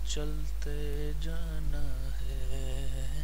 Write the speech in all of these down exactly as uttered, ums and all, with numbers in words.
चलते जाना है।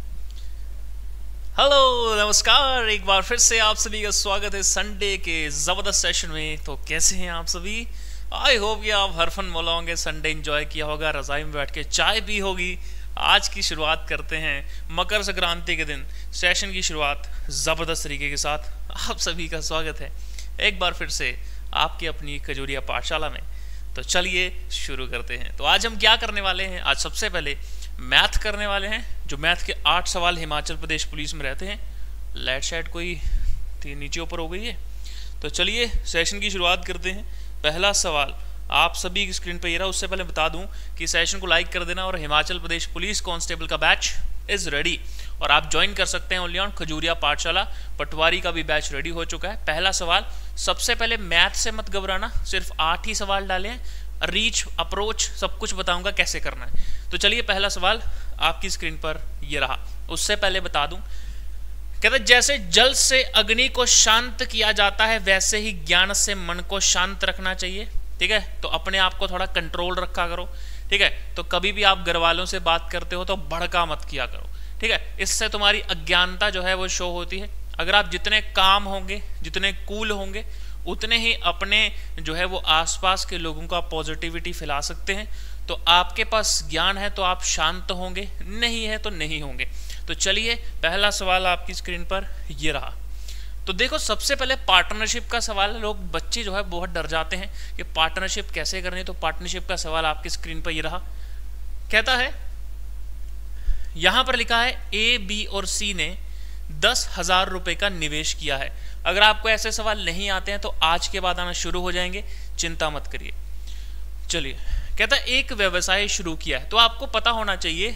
हेलो नमस्कार, एक बार फिर से आप सभी का स्वागत है संडे के जबरदस्त सेशन में। तो कैसे हैं आप सभी? आई होप कि आप हर फन मौला होंगे, संडे एंजॉय किया होगा, रजाई में बैठ के चाय पी होगी। आज की शुरुआत करते हैं मकर संक्रांति के दिन, सेशन की शुरुआत ज़बरदस्त तरीके के साथ। आप सभी का स्वागत है एक बार फिर से आपकी अपनी खजूरिया पाठशाला में। तो चलिए शुरू करते हैं। तो आज हम क्या करने वाले हैं? आज सबसे पहले मैथ करने वाले हैं, जो मैथ के आठ सवाल हिमाचल प्रदेश पुलिस में रहते हैं। लेट शायद कोई थी नीचे ऊपर हो गई है। तो चलिए सेशन की शुरुआत करते हैं। पहला सवाल आप सभी की स्क्रीन पर ये रहा। उससे पहले बता दूं कि सेशन को लाइक कर देना, और हिमाचल प्रदेश पुलिस कांस्टेबल का बैच इज रेडी, और आप ज्वाइन कर सकते हैं ओनली ऑन खजूरिया पाठशाला। पटवारी का भी बैच रेडी हो चुका है। पहला सवाल, सबसे पहले मैथ से मत घबराना, सिर्फ आठ ही सवाल डाले हैं। रीच, अप्रोच सब कुछ बताऊंगा कैसे करना है। तो चलिए पहला सवाल आपकी स्क्रीन पर ये रहा। उससे पहले बता दूं, कहते जैसे जल से अग्नि को शांत किया जाता है, वैसे ही ज्ञान से मन को शांत रखना चाहिए। ठीक है, तो अपने आप को थोड़ा कंट्रोल रखा करो। ठीक है, तो कभी भी आप घर वालों से बात करते हो तो भड़का मत किया करो। ठीक है, इससे तुम्हारी अज्ञानता जो है वो शो होती है। अगर आप जितने काम होंगे, जितने कूल होंगे, उतने ही अपने जो है वो आसपास के लोगों का पॉजिटिविटी फैला सकते हैं। तो आपके पास ज्ञान है तो आप शांत होंगे, नहीं है तो नहीं होंगे। तो चलिए पहला सवाल आपकी स्क्रीन पर ये रहा। तो देखो, सबसे पहले पार्टनरशिप का सवाल है। लोग बच्चे जो है बहुत डर जाते हैं कि पार्टनरशिप कैसे करनी है। तो पार्टनरशिप का सवाल आपकी स्क्रीन पर ये रहा। कहता है, यहां पर लिखा है ए, बी और सी ने दस हजार रुपए का निवेश किया है। अगर आपको ऐसे सवाल नहीं आते हैं तो आज के बाद आना शुरू हो जाएंगे, चिंता मत करिए। चलिए, कहता है एक व्यवसाय शुरू किया है। तो आपको पता होना चाहिए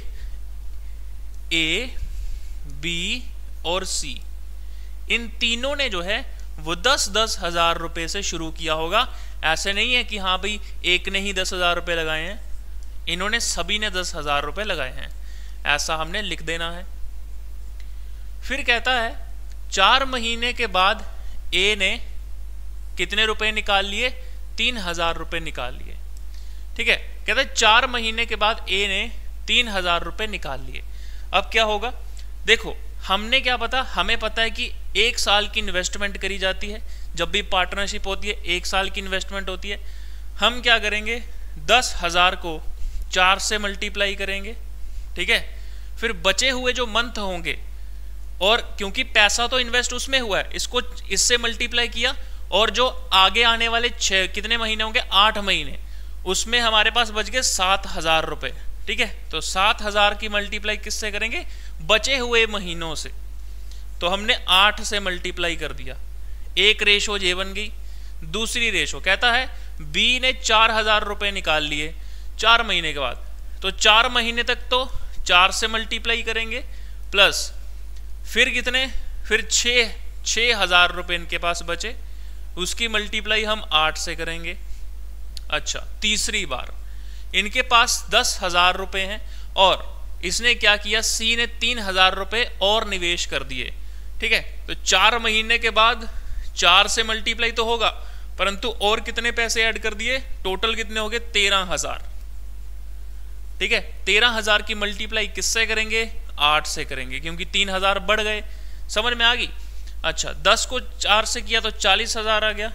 ए, बी और सी, इन तीनों ने जो है वो दस दस हजार रुपए से शुरू किया होगा। ऐसे नहीं है कि हाँ भाई एक ने ही दस हजार रुपए लगाए हैं, इन्होंने सभी ने दस हजार रुपए लगाए हैं, ऐसा हमने लिख देना है। फिर कहता है चार महीने के बाद ए ने कितने रुपए निकाल लिए? तीन हजार रुपए निकाल लिए। ठीक है, कहता है चार महीने के बाद ए ने तीन हजार रुपए निकाल लिए। अब क्या होगा? देखो, हमने क्या पता, हमें पता है कि एक साल की इन्वेस्टमेंट करी जाती है। जब भी पार्टनरशिप होती है एक साल की इन्वेस्टमेंट होती है। हम क्या करेंगे, दस हजार को चार से मल्टीप्लाई करेंगे। ठीक है, फिर बचे हुए जो मंथ होंगे, और क्योंकि पैसा तो इन्वेस्ट उसमें हुआ है, इसको इससे मल्टीप्लाई किया, और जो आगे आने वाले छः कितने महीने होंगे, आठ महीने, उसमें हमारे पास बच गए सात हजार रुपये। ठीक है, तो सात हजार की मल्टीप्लाई किससे करेंगे? बचे हुए महीनों से। तो हमने आठ से मल्टीप्लाई कर दिया। एक रेशो ये बन गई। दूसरी रेशो कहता है बी ने चार हजार रुपये निकाल लिए चार महीने के बाद। तो चार महीने तक तो चार से मल्टीप्लाई करेंगे, प्लस फिर कितने, फिर छः छः हजार रुपये इनके पास बचे, उसकी मल्टीप्लाई हम आठ से करेंगे। अच्छा, तीसरी बार इनके पास दस हजार रुपये हैं, और इसने क्या किया, सी ने तीन हजार रुपये और निवेश कर दिए। ठीक है, तो चार महीने के बाद चार से मल्टीप्लाई तो होगा, परंतु और कितने पैसे ऐड कर दिए, टोटल कितने हो गए, तेरह हजार। ठीक है, तेरह हजार की मल्टीप्लाई किससे करेंगे? आठ से करेंगे, क्योंकि तीन हजार बढ़ गए। समझ में आ गई? अच्छा, दस को चार से किया तो चालीस हजार आ गया,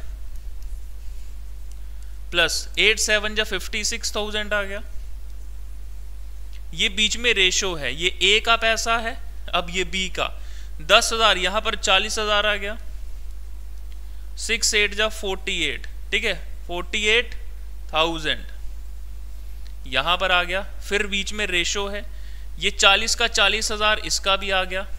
प्लस एट सेवन जा फिफ्टी सिक्स थाउजेंड आ गया। ये बीच में रेशो है, ये ए का पैसा है, अब ये बी का। दस हजार यहां पर चालीस हजार आ गया, सिक्स एट जा फोर्टी एट। ठीक है, फोर्टी एट थाउजेंड यहां पर आ गया। फिर बीच में रेशो है, ये चालीस का चालीस हजार इसका भी आ गया,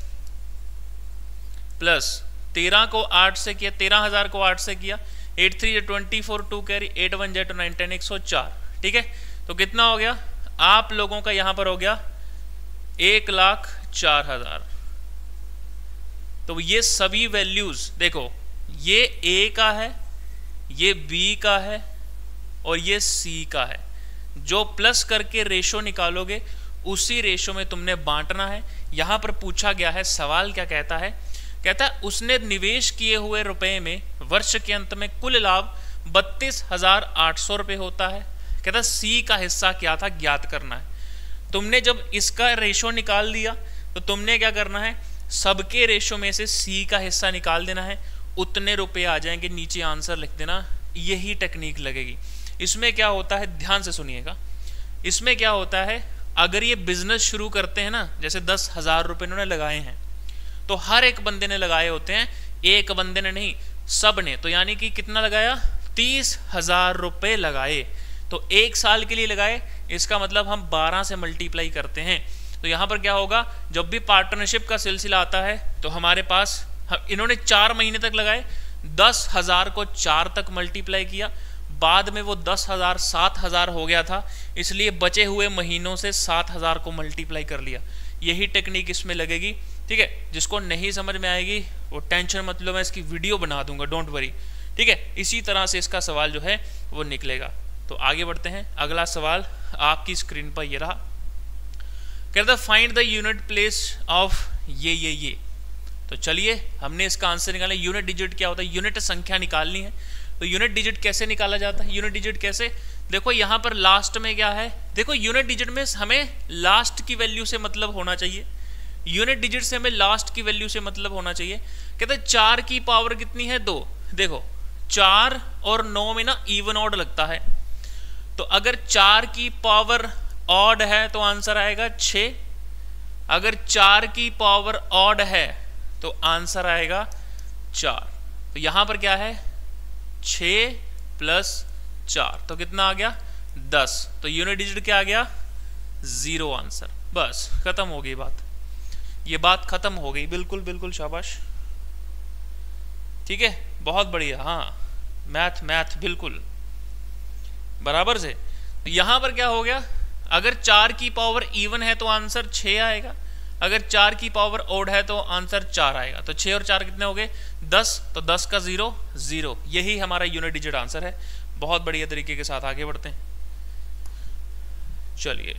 प्लस तेरह को आठ से किया, तेरह हजार को आठ से किया, eight three twenty four, two carry, eight one जेट नाइन टेन, एक सौ चार। ठीक है, तो कितना हो गया आप लोगों का? यहां पर हो गया एक लाख चार हजार। तो ये सभी वैल्यूज देखो, ये ए का है, ये बी का है, और ये सी का है। जो प्लस करके रेशो निकालोगे उसी रेशो में तुमने बांटना है। यहां पर पूछा गया है, सवाल क्या कहता है, कहता है उसने निवेश किए हुए रुपए में वर्ष के अंत में कुल लाभ बत्तीस हजार आठ सौ रुपये होता है। कहता सी का हिस्सा क्या था ज्ञात करना है। तुमने जब इसका रेशो निकाल दिया तो तुमने क्या करना है, सबके रेशो में से सी का हिस्सा निकाल देना है, उतने रुपए आ जाएंगे, नीचे आंसर लिख देना। यही टेक्निक लगेगी। इसमें क्या होता है, ध्यान से सुनिएगा, इसमें क्या होता है, अगर ये बिजनेस शुरू करते हैं ना, जैसे दस हजार रुपये उन्होंने लगाए हैं, तो हर एक बंदे ने लगाए होते हैं, एक बंदे ने नहीं, सब ने। तो यानी कि कितना लगाया, तीस हजार रुपये लगाए, तो एक साल के लिए लगाए, इसका मतलब हम बारह से मल्टीप्लाई करते हैं। तो यहाँ पर क्या होगा, जब भी पार्टनरशिप का सिलसिला आता है तो हमारे पास, इन्होंने चार महीने तक लगाए, दस हजार को चार तक मल्टीप्लाई किया, बाद में वो दस हजार सात हजार हो गया था, इसलिए बचे हुए महीनों से सात हजार को मल्टीप्लाई कर लिया। यही टेक्निक इसमें लगेगी, ठीक है। जिसको नहीं समझ में आएगी वो टेंशन मत लो, मैं इसकी वीडियो बना दूंगा, डोंट वरी, ठीक है। इसी तरह से इसका सवाल जो है वो निकलेगा। तो आगे बढ़ते हैं, अगला सवाल आपकी स्क्रीन पर ये रहा, कहता find the unit place of ये ये ये। तो चलिए हमने इसका आंसर निकाला। यूनिट डिजिट क्या होता है, यूनिट संख्या निकालनी है। तो यूनिट डिजिट कैसे निकाला जाता है, यूनिट डिजिट कैसे, देखो यहाँ पर लास्ट में क्या है, देखो यूनिट डिजिट में हमें लास्ट की वैल्यू से मतलब होना चाहिए, यूनिट डिजिट से हमें लास्ट की वैल्यू से मतलब होना चाहिए। कहते हैं चार की पावर कितनी है, दो। देखो चार और नौ में ना इवन ऑड लगता है, तो अगर चार की पावर ऑड है तो आंसर आएगा छः, अगर चार की पावर ऑड है तो आंसर आएगा चार। तो यहां पर क्या है, छः प्लस चार, तो कितना आ गया, दस। तो यूनिट डिजिट क्या आ गया, जीरो आंसर। बस खत्म हो गई बात, ये बात खत्म हो गई, बिल्कुल बिल्कुल शाबाश, ठीक है, बहुत बढ़िया। हाँ मैथ मैथ बिल्कुल बराबर से। तो यहां पर क्या हो गया, अगर चार की पावर इवन है तो आंसर छः आएगा, अगर चार की पावर ओड है तो आंसर चार आएगा। तो छः और चार कितने हो गए, दस, तो दस का जीरो जीरो, यही हमारा यूनिट डिजिट आंसर है। बहुत बढ़िया तरीके के साथ आगे बढ़ते हैं। चलिए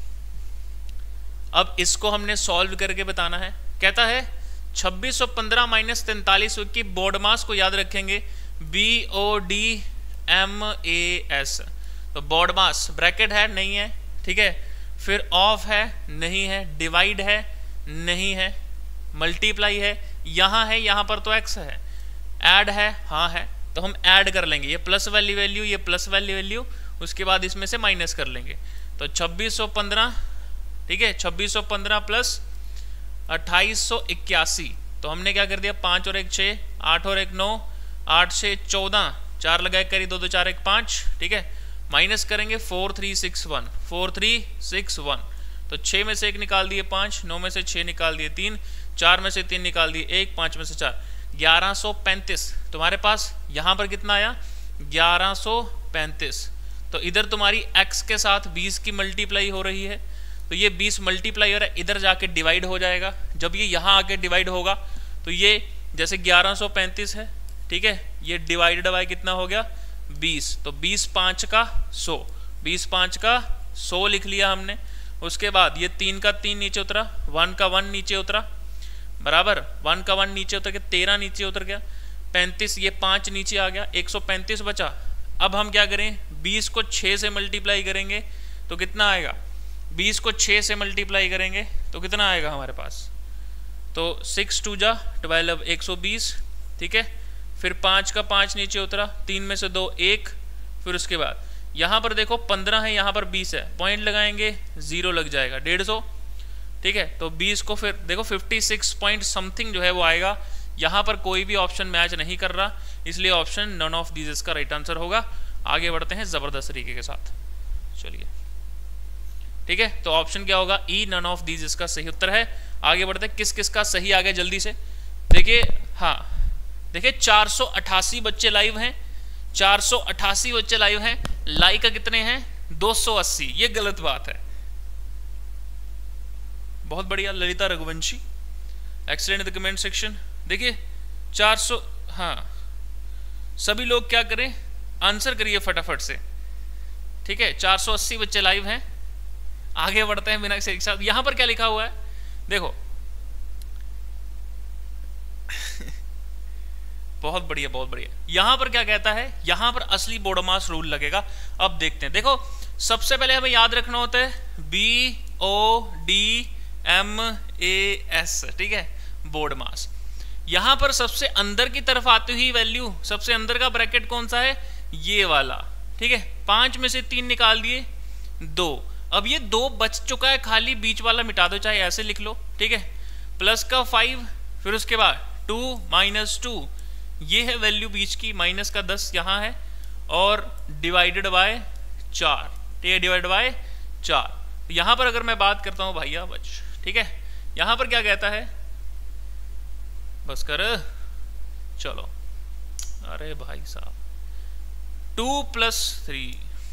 अब इसको हमने सॉल्व करके बताना है। कहता है छब्बीस सौ पंद्रह माइनस तैंतालीस की बोर्ड मास को याद रखेंगे, B O D M A S. तो बोर्ड मास ब्रैकेट है नहीं है, ठीक है, फिर ऑफ है नहीं है, डिवाइड है नहीं है, मल्टीप्लाई है यहाँ है, यहाँ पर तो एक्स है, ऐड है हाँ है, तो हम ऐड कर लेंगे, ये प्लस वाली वैल्यू ये प्लस वाली वैल्यू, उसके बाद इसमें से माइनस कर लेंगे। तो छब्बीस सौ पंद्रह, ठीक है, छब्बीस सौ पंद्रह प्लस अट्ठाईस सौ इक्यासी, तो हमने क्या कर दिया, पाँच और एक छः, आठ और एक नौ, आठ से चौदह, चार लगाए करी, दो दो चार एक पाँच, ठीक है, माइनस करेंगे four three six one, four three six one, तो छः में से एक निकाल दिए पाँच, नौ में से छः निकाल दिए तीन, चार में से तीन निकाल दिए एक, पाँच में से चार, ग्यारह सौ पैंतीस। तुम्हारे पास यहाँ पर कितना आया, ग्यारह सौ पैंतीस। तो इधर तुम्हारी x के साथ बीस की मल्टीप्लाई हो रही है, तो ये बीस मल्टीप्लाई हो रहा है, इधर जाके डिवाइड हो जाएगा। जब ये यहाँ आके डिवाइड होगा तो ये जैसे ग्यारह सौ पैंतीस है, ठीक है, ये डिवाइडेड बाय कितना हो गया, बीस, तो बीस पाँच का सौ, बीस पाँच का सौ लिख लिया हमने। उसके बाद ये तीन का तीन नीचे उतरा, वन का वन नीचे उतरा, बराबर, वन का वन नीचे उतर के तेरह नीचे उतर गया, पैंतीस, ये पाँच नीचे आ गया, एक सौ पैंतीस बचा। अब हम क्या करें, बीस को छः से मल्टीप्लाई करेंगे तो कितना आएगा, बीस को छः से मल्टीप्लाई करेंगे तो कितना आएगा हमारे पास, तो सिक्स टू जा ट्वेल्व, एक सौ बीस, ठीक है, फिर पाँच का पाँच नीचे उतरा, तीन में से दो एक, फिर उसके बाद यहाँ पर देखो पंद्रह है, यहाँ पर बीस है, पॉइंट लगाएंगे जीरो लग जाएगा, डेढ़ सौ, ठीक है, तो बीस को फिर देखो फिफ्टी सिक्स पॉइंट समथिंग जो है वो आएगा। यहाँ पर कोई भी ऑप्शन मैच नहीं कर रहा, इसलिए ऑप्शन नन ऑफ दीज इसका राइट आंसर होगा। आगे बढ़ते हैं जबरदस्त तरीके के साथ, चलिए ठीक है, तो ऑप्शन क्या होगा, ई, नन ऑफ दीज इसका सही उत्तर है। आगे बढ़ते हैं, किस किस का सही आ गया जल्दी से देखिए। हाँ देखिए, चार सौ अठासी बच्चे लाइव हैं, चार सौ अठासी बच्चे लाइव हैं, लाइक का कितने हैं, दो सौ अस्सी, ये गलत बात है। बहुत बढ़िया Lalita Raghuvanshi, excellent in the comment section. देखिए चार सौ, हाँ सभी लोग क्या करें, आंसर करिए फटाफट से, ठीक है, चार सौ अस्सी बच्चे लाइव हैं। आगे बढ़ते हैं बिना एक साथ। यहां पर क्या लिखा हुआ है देखो, बहुत बढ़िया बहुत बढ़िया। यहां पर क्या कहता है, यहां पर असली बोडोमास रूल लगेगा। अब देखते हैं, देखो सबसे पहले हमें याद रखना होता है B O D M A S, ठीक है, बोडोमास। यहां पर सबसे अंदर की तरफ आती हुई वैल्यू, सबसे अंदर का ब्रैकेट कौन सा है, ये वाला, ठीक है। पांच में से तीन निकाल दिए, दो। अब ये दो बच चुका है, खाली बीच वाला मिटा दो, चाहे ऐसे लिख लो, ठीक है। प्लस का फाइव, फिर उसके बाद टू माइनस टू, ये है वैल्यू बीच की, माइनस का दस यहाँ है, और डिवाइडेड बाय चार, ठीक है, डिवाइडेड बाय चार। यहां पर अगर मैं बात करता हूं भैया बच, ठीक है, यहां पर क्या कहता है, बस कर, चलो, अरे भाई साहब, टू प्लस थ्री,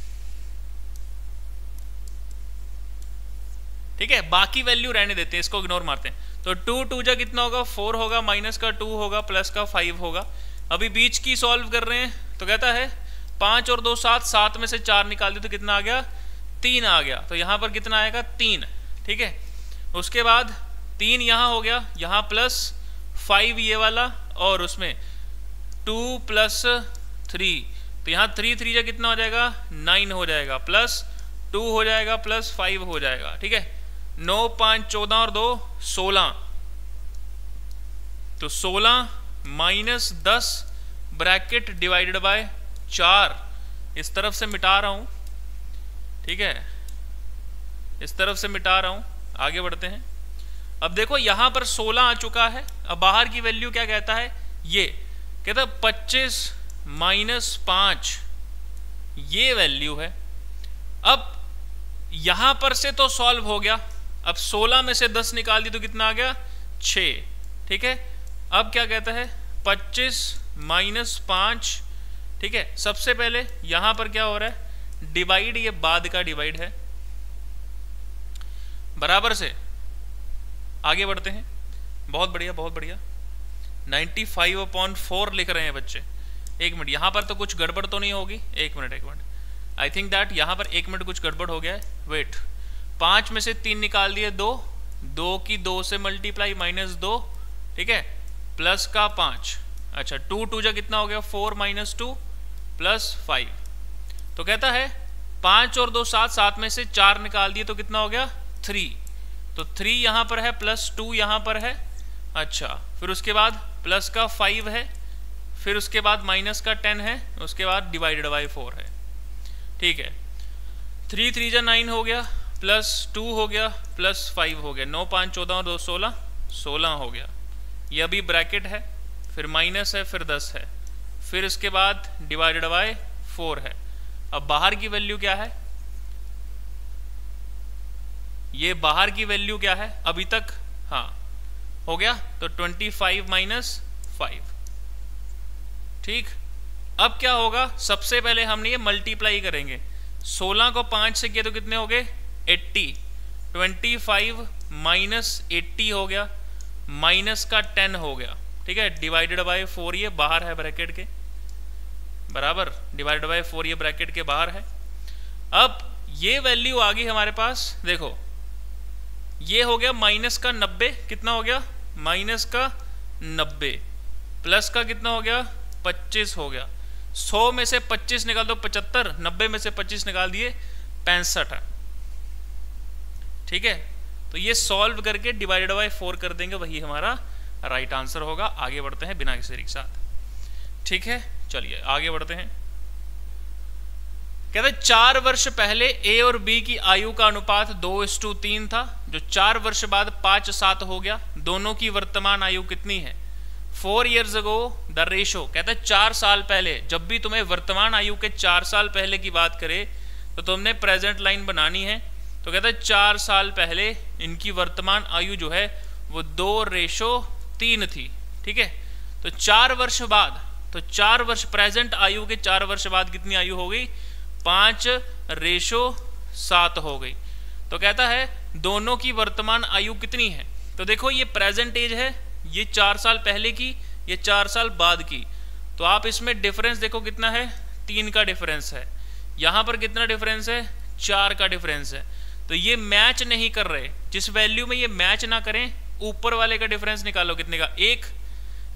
ठीक है, बाकी वैल्यू रहने देते हैं, इसको इग्नोर मारते हैं। तो टू टू जा कितना होगा, फोर होगा, माइनस का टू होगा, प्लस का फाइव होगा। अभी बीच की सॉल्व कर रहे हैं, तो कहता है पांच और दो सात, सात में से चार निकाल दे तो कितना आ गया, तीन आ गया। तो यहां पर कितना आएगा, तीन, ठीक है। उसके बाद तीन यहां हो गया, यहां प्लस फाइव ये वाला, और उसमें टू प्लस थ्री, तो यहाँ थ्री थ्री जा कितना हो जाएगा, नाइन हो जाएगा, प्लस टू हो जाएगा, प्लस फाइव हो जाएगा, ठीक है। नौ पांच चौदह और दो सोलह, तो सोलह माइनस दस ब्रैकेट डिवाइडेड बाय चार, इस तरफ से मिटा रहा हूं, ठीक है, इस तरफ से मिटा रहा हूं। आगे बढ़ते हैं। अब देखो यहां पर सोलह आ चुका है। अब बाहर की वैल्यू क्या कहता है, ये कहता है पच्चीस माइनस पांच, ये वैल्यू है। अब यहां पर से तो सॉल्व हो गया। अब सोलह में से दस निकाल दी तो कितना आ गया, छः, ठीक है। अब क्या कहता है, पच्चीस माइनस पांच, ठीक है। सबसे पहले यहां पर क्या हो रहा है, डिवाइड, ये बाद का डिवाइड है, बराबर से। आगे बढ़ते हैं, बहुत बढ़िया बहुत बढ़िया। नाइन्टी फाइव अपॉन फोर लिख रहे हैं बच्चे। एक मिनट, यहां पर तो कुछ गड़बड़ तो नहीं होगी, एक मिनट एक मिनट, आई थिंक दैट यहां पर एक मिनट कुछ गड़बड़ हो गया है, वेट। पांच में से तीन निकाल दिए, दो, दो की दो से मल्टीप्लाई, माइनस दो, ठीक है, प्लस का पांच, अच्छा, टू टू जा कितना हो गया, four minus two plus five. तो कहता है पांच और दो सात, सात में से चार निकाल दिए तो कितना हो गया, थ्री। तो थ्री यहां पर है, प्लस टू यहां पर है, अच्छा, फिर उसके बाद प्लस का फाइव है, फिर उसके बाद माइनस का टेन है, उसके बाद डिवाइडेड बाई फोर है, ठीक है। थ्री थ्री जा नाइन हो गया, प्लस टू हो गया, प्लस फाइव हो गया, नौ पाँच चौदह और दो सोलह, सोलह हो गया। ये अभी ब्रैकेट है, फिर माइनस है, फिर दस है, फिर उसके बाद डिवाइडेड बाय फोर है। अब बाहर की वैल्यू क्या है, ये बाहर की वैल्यू क्या है अभी तक, हाँ हो गया, तो ट्वेंटी फाइव माइनस फाइव, ठीक। अब क्या होगा, सबसे पहले हमने ये मल्टीप्लाई करेंगे, सोलह को पांच से किया तो कितने हो गए, अस्सी, ट्वेंटी फाइव माइनस एट्टी हो गया, माइनस का टेन हो गया, ठीक है, डिवाइडेड बाय फोर, ये बाहर है ब्रैकेट के, बराबर, डिवाइडेड बाय फोर ये ब्रैकेट के बाहर है। अब ये वैल्यू आ गई हमारे पास, देखो ये हो गया माइनस का नब्बे, कितना हो गया, माइनस का नब्बे, प्लस का कितना हो गया, पच्चीस हो गया। सौ में से पच्चीस निकाल दो, पचहत्तर, नब्बे में से पच्चीस निकाल दिए, पैंसठ है, ठीक है। तो ये सॉल्व करके डिवाइडेड बाय फोर कर देंगे, वही हमारा राइट आंसर होगा। आगे बढ़ते हैं बिना किसी के साथ, ठीक है, चलिए आगे बढ़ते हैं। कहते चार वर्ष पहले ए और बी की आयु का अनुपात दो इस टू तीन था, जो चार वर्ष बाद पांच सात हो गया। दोनों की वर्तमान आयु कितनी है, four years ago the ratio. कहता है चार साल पहले, जब भी तुम्हें वर्तमान आयु के चार साल पहले की बात करे तो तुमने प्रेजेंट लाइन बनानी है। तो कहता है चार साल पहले इनकी वर्तमान आयु जो है वो दो रेशो तीन थी, ठीक है। तो चार वर्ष बाद, तो चार वर्ष प्रेजेंट आयु के चार वर्ष बाद कितनी आयु हो गई, पांच रेशो सात हो गई। तो कहता है दोनों की वर्तमान आयु कितनी है। तो देखो ये प्रेजेंट एज है, ये चार साल पहले की, ये चार साल बाद की। तो आप इसमें डिफरेंस देखो कितना है, तीन का डिफरेंस है। यहां पर कितना डिफरेंस है, चार का डिफरेंस है। तो ये मैच नहीं कर रहे, जिस वैल्यू में ये मैच ना करें ऊपर वाले का डिफरेंस निकालो, कितने का, एक,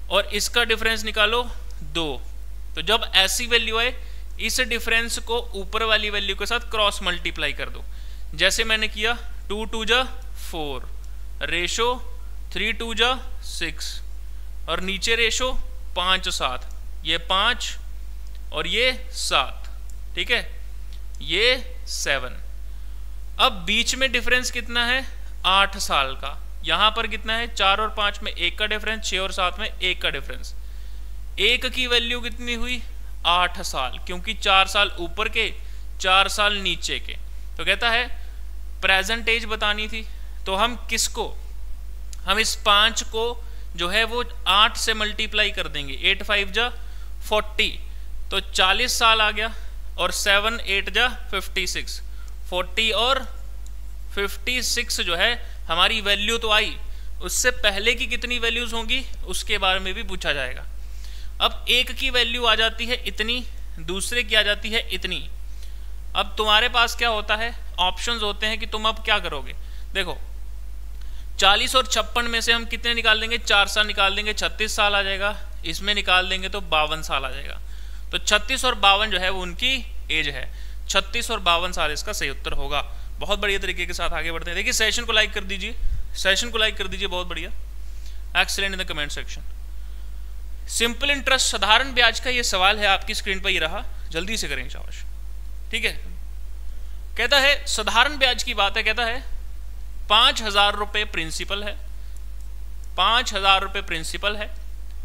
और इसका डिफरेंस निकालो दो। तो जब ऐसी वैल्यू आए इस डिफरेंस को ऊपर वाली वैल्यू के साथ क्रॉस मल्टीप्लाई कर दो, जैसे मैंने किया। टू टू जा फोर, रेशो थ्री टू जा सिक्स, और नीचे रेशो पाँच सात, ये पाँच और ये सात, ठीक है, ये सेवन। अब बीच में डिफरेंस कितना है? आठ साल का। यहां पर कितना है? चार और पांच में एक का डिफरेंस, छह और सात में एक का डिफरेंस। एक की वैल्यू कितनी हुई? आठ साल, क्योंकि चार साल ऊपर के चार साल नीचे के। तो कहता है प्रेजेंट एज बतानी थी, तो हम किसको, हम इस पांच को जो है वो आठ से मल्टीप्लाई कर देंगे। एट फाइव जा फोर्टी, तो चालीस साल आ गया, और सेवन एट जा फिफ्टी सिक्स, फोर्टी और फिफ्टी सिक्स जो है हमारी वैल्यू तो आई। उससे पहले की कितनी वैल्यूज होंगी उसके बारे में भी पूछा जाएगा। अब एक की वैल्यू आ जाती है इतनी, दूसरे की आ जाती है इतनी। अब तुम्हारे पास क्या होता है? ऑप्शंस होते हैं कि तुम अब क्या करोगे। देखो चालीस और छप्पन में से हम कितने निकाल देंगे? चार साल निकाल देंगे, छत्तीस साल आ जाएगा। इसमें निकाल देंगे तो बावन साल आ जाएगा। तो छत्तीस और बावन जो है वो उनकी एज है। छत्तीस और बावन साल इसका सही उत्तर होगा। बहुत बढ़िया तरीके के साथ आगे बढ़ते हैं। देखिए सेशन को लाइक कर दीजिए, सेशन को लाइक कर दीजिए, बहुत बढ़िया, excellent in the comment section. Simple interest, साधारण ब्याज का ये सवाल है, आपकी स्क्रीन पर ये रहा, जल्दी से करेंगे शाबाश। ठीक है, कहता है साधारण ब्याज की बात है। कहता है पांच हजार रुपए प्रिंसिपल है, पांच हजार रुपए प्रिंसिपल है।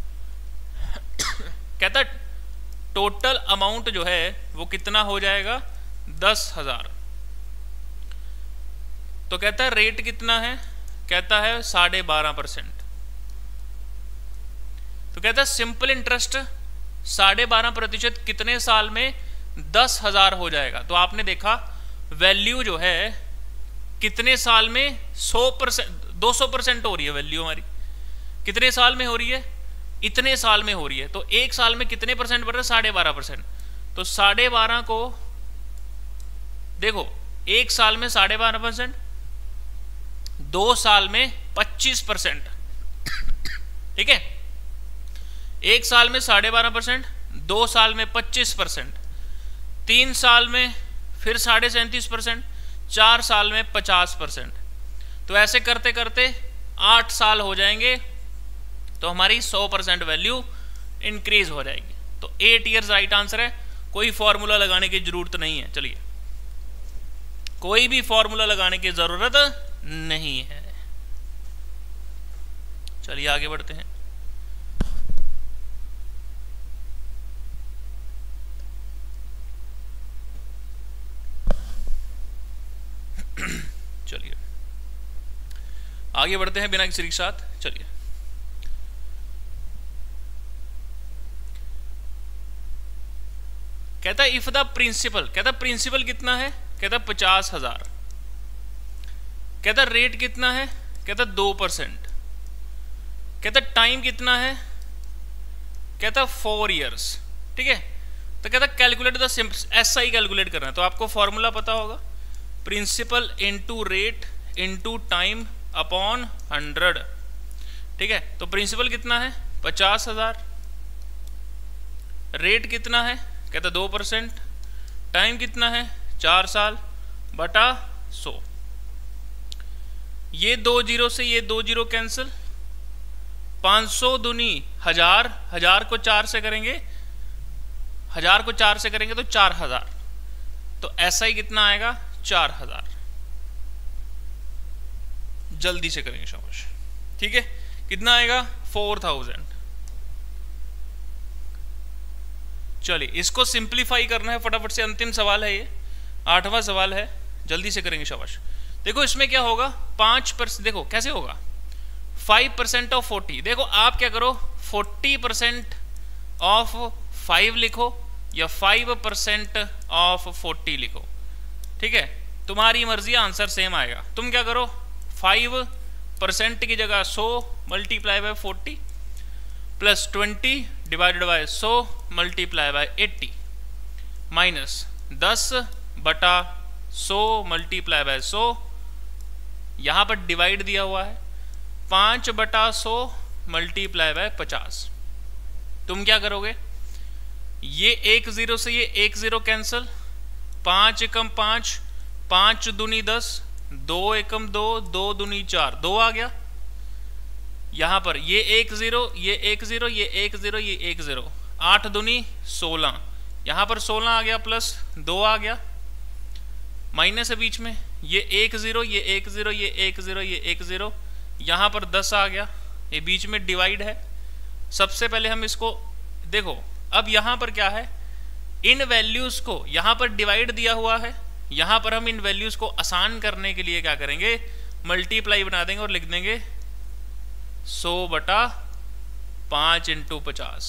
कहता टोटल अमाउंट जो है वो कितना हो जाएगा? दस हजार। तो कहता है रेट कितना है? कहता है साढ़े बारह परसेंट। तो कहता है सिंपल इंटरेस्ट साढ़े बारह प्रतिशत कितने साल में दस हजार हो जाएगा। तो आपने देखा वैल्यू जो है कितने साल में सौ परसेंट दो सौ परसेंट हो रही है। वैल्यू हमारी कितने साल में हो रही है? इतने साल में हो रही है। तो एक साल में कितने परसेंट बढ़ रहा है? साढ़े बारह परसेंट। तो साढ़े बारह को देखो, एक साल में साढ़े बारह परसेंट, दो साल में पच्चीस परसेंट। ठीक है, एक साल में साढ़े बारह परसेंट, दो साल में पच्चीस परसेंट, तीन साल में फिर साढ़े सैंतीस परसेंट, चार साल में पचास परसेंट। तो ऐसे करते करते आठ साल हो जाएंगे तो हमारी सौ परसेंट वैल्यू इंक्रीज हो जाएगी। तो एट ईयर्स राइट आंसर है। कोई फॉर्मूला लगाने की जरूरत नहीं है। चलिए, कोई भी फॉर्मूला लगाने की जरूरत नहीं है। चलिए आगे बढ़ते हैं। चलिए आगे बढ़ते हैं बिना किसी के साथ। चलिए कहता है इफ द प्रिंसिपल, कहता प्रिंसिपल कितना है? कहता पचास हजार। कहता रेट कितना है? कहता दो परसेंट। कहता टाइम कितना है? कहता फोर इयर्स। ठीक है, तो कहता कैलकुलेट द ऐसा ही कैलकुलेट करना है। तो आपको फॉर्मूला पता होगा, principal into rate into time upon hundred. ठीक है, तो प्रिंसिपल कितना है? पचास हजार। रेट कितना है? कहता दो परसेंट। टाइम कितना है? चार साल बटा सौ। ये दो जीरो से ये दो जीरो कैंसिल, पाँच सौ दूनी हजार, हजार को चार से करेंगे, हजार को चार से करेंगे तो चार हजार। तो ऐसा ही कितना आएगा? चार हजार। जल्दी से करेंगे शाबाश। ठीक है, कितना आएगा? Four thousand. चलिए इसको सिंप्लीफाई करना है फटाफट से। अंतिम सवाल है ये, आठवां सवाल है, जल्दी से करेंगे शाबाश। देखो इसमें क्या होगा? पांच परसेंट। देखो कैसे होगा? Five percent of forty. देखो आप क्या करो, फोर्टी परसेंट ऑफ फाइव लिखो या फाइव परसेंट ऑफ फोर्टी लिखो। ठीक है, तुम्हारी मर्जी, आंसर सेम आएगा। तुम क्या करो, फाइव परसेंट की जगह सौ multiply by forty plus twenty divided by सौ मल्टीप्लाई बाय एट्टी माइनस दस बटा सौ मल्टीप्लाई बाय सौ। यहाँ पर डिवाइड दिया हुआ है, पाँच बटा सौ मल्टीप्लाई बाय पचास। तुम क्या करोगे, ये एक जीरो से ये एक जीरो कैंसिल, पाँच एकम पाँच, पाँच दूनी दस, दो एकम दो, दो दूनी चार, दो आ गया। यहां पर ये एक जीरो, ये एक जीरो, ये एक जीरो, ये एक जीरो, आठ दूनी सोलह, यहां पर सोलह आ गया प्लस दो आ गया, माइनस है बीच में, ये एक जीरो, ये एक जीरो, ये एक जीरो, ये एक जीरो, यहां पर दस आ गया, ये बीच में डिवाइड है। सबसे पहले हम इसको देखो, अब यहां पर क्या है, इन वैल्यूज को यहां पर डिवाइड दिया हुआ है, यहां पर हम इन वैल्यूज को आसान करने के लिए क्या करेंगे, मल्टीप्लाई बना देंगे और लिख देंगे सौ बटा पांच इंटू पचास।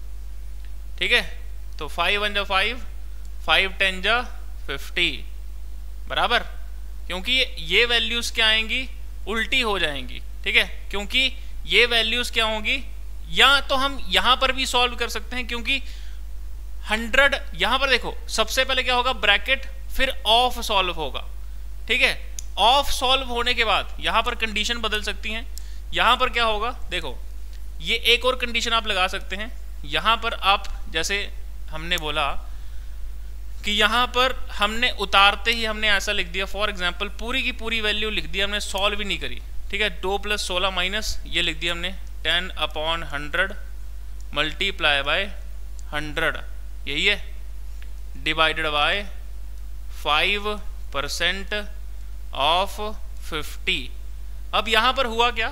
ठीक है, तो फाइव वन जा फाइव, फाइव टेन जा फिफ्टी बराबर, क्योंकि ये वैल्यूज क्या आएंगी, उल्टी हो जाएंगी। ठीक है, क्योंकि ये वैल्यूज क्या होंगी, या तो हम यहां पर भी सॉल्व कर सकते हैं, क्योंकि हंड्रेड यहां पर देखो, सबसे पहले क्या होगा, ब्रैकेट, फिर ऑफ सॉल्व होगा। ठीक है, ऑफ सॉल्व होने के बाद यहां पर कंडीशन बदल सकती हैं। यहां पर क्या होगा, देखो ये एक और कंडीशन आप लगा सकते हैं। यहां पर आप जैसे हमने बोला कि यहां पर हमने उतारते ही हमने ऐसा लिख दिया, फॉर एग्जांपल पूरी की पूरी वैल्यू लिख दी हमने, सॉल्व ही नहीं करी। ठीक है, दो प्लस सोलह माइनस ये लिख दिया हमने ten upon hundred multiply by hundred, यही है, divided by five percent of fifty. अब यहां पर हुआ क्या,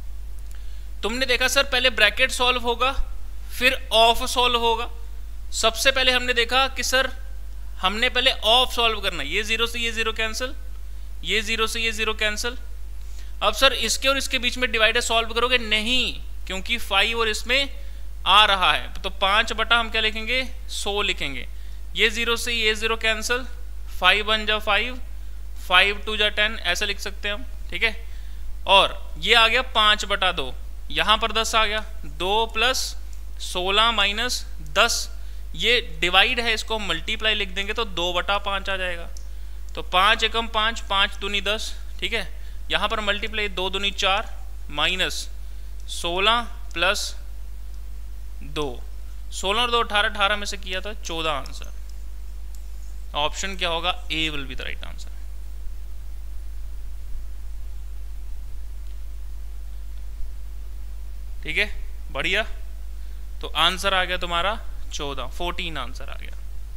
तुमने देखा सर पहले ब्रैकेट सॉल्व होगा फिर ऑफ सॉल्व होगा। सबसे पहले हमने देखा कि सर हमने पहले ऑफ सॉल्व करना, ये जीरो से ये जीरो कैंसिल, ये जीरो से ये जीरो कैंसिल। अब सर इसके और इसके बीच में डिवाइडर सॉल्व करोगे, नहीं, क्योंकि फाइव और इसमें आ रहा है, तो पांच बटा हम क्या लिखेंगे, सौ लिखेंगे। ये जीरो से ये जीरो कैंसिल, फाइव वन जा फाइव, फाइव टू जा टेन, ऐसा लिख सकते हैं हम। ठीक है, और ये आ गया पांच बटा दो, यहां पर दस आ गया, दो प्लस सोलह माइनस दस, ये डिवाइड है, इसको मल्टीप्लाई लिख देंगे तो दो बटा पाँच आ जाएगा। तो पाँच एकम पाँच, पाँच दूनी दस। ठीक है, यहाँ पर मल्टीप्लाई, दो दूनी चार माइनस सोलह प्लस दो, सोलह और दो अठारह, अठारह में से किया था चौदह आंसर। ऑप्शन क्या होगा, A will be the right answer. ठीक है, बढ़िया, तो आंसर आ गया तुम्हारा चौदह, फोर्टीन आंसर आ गया।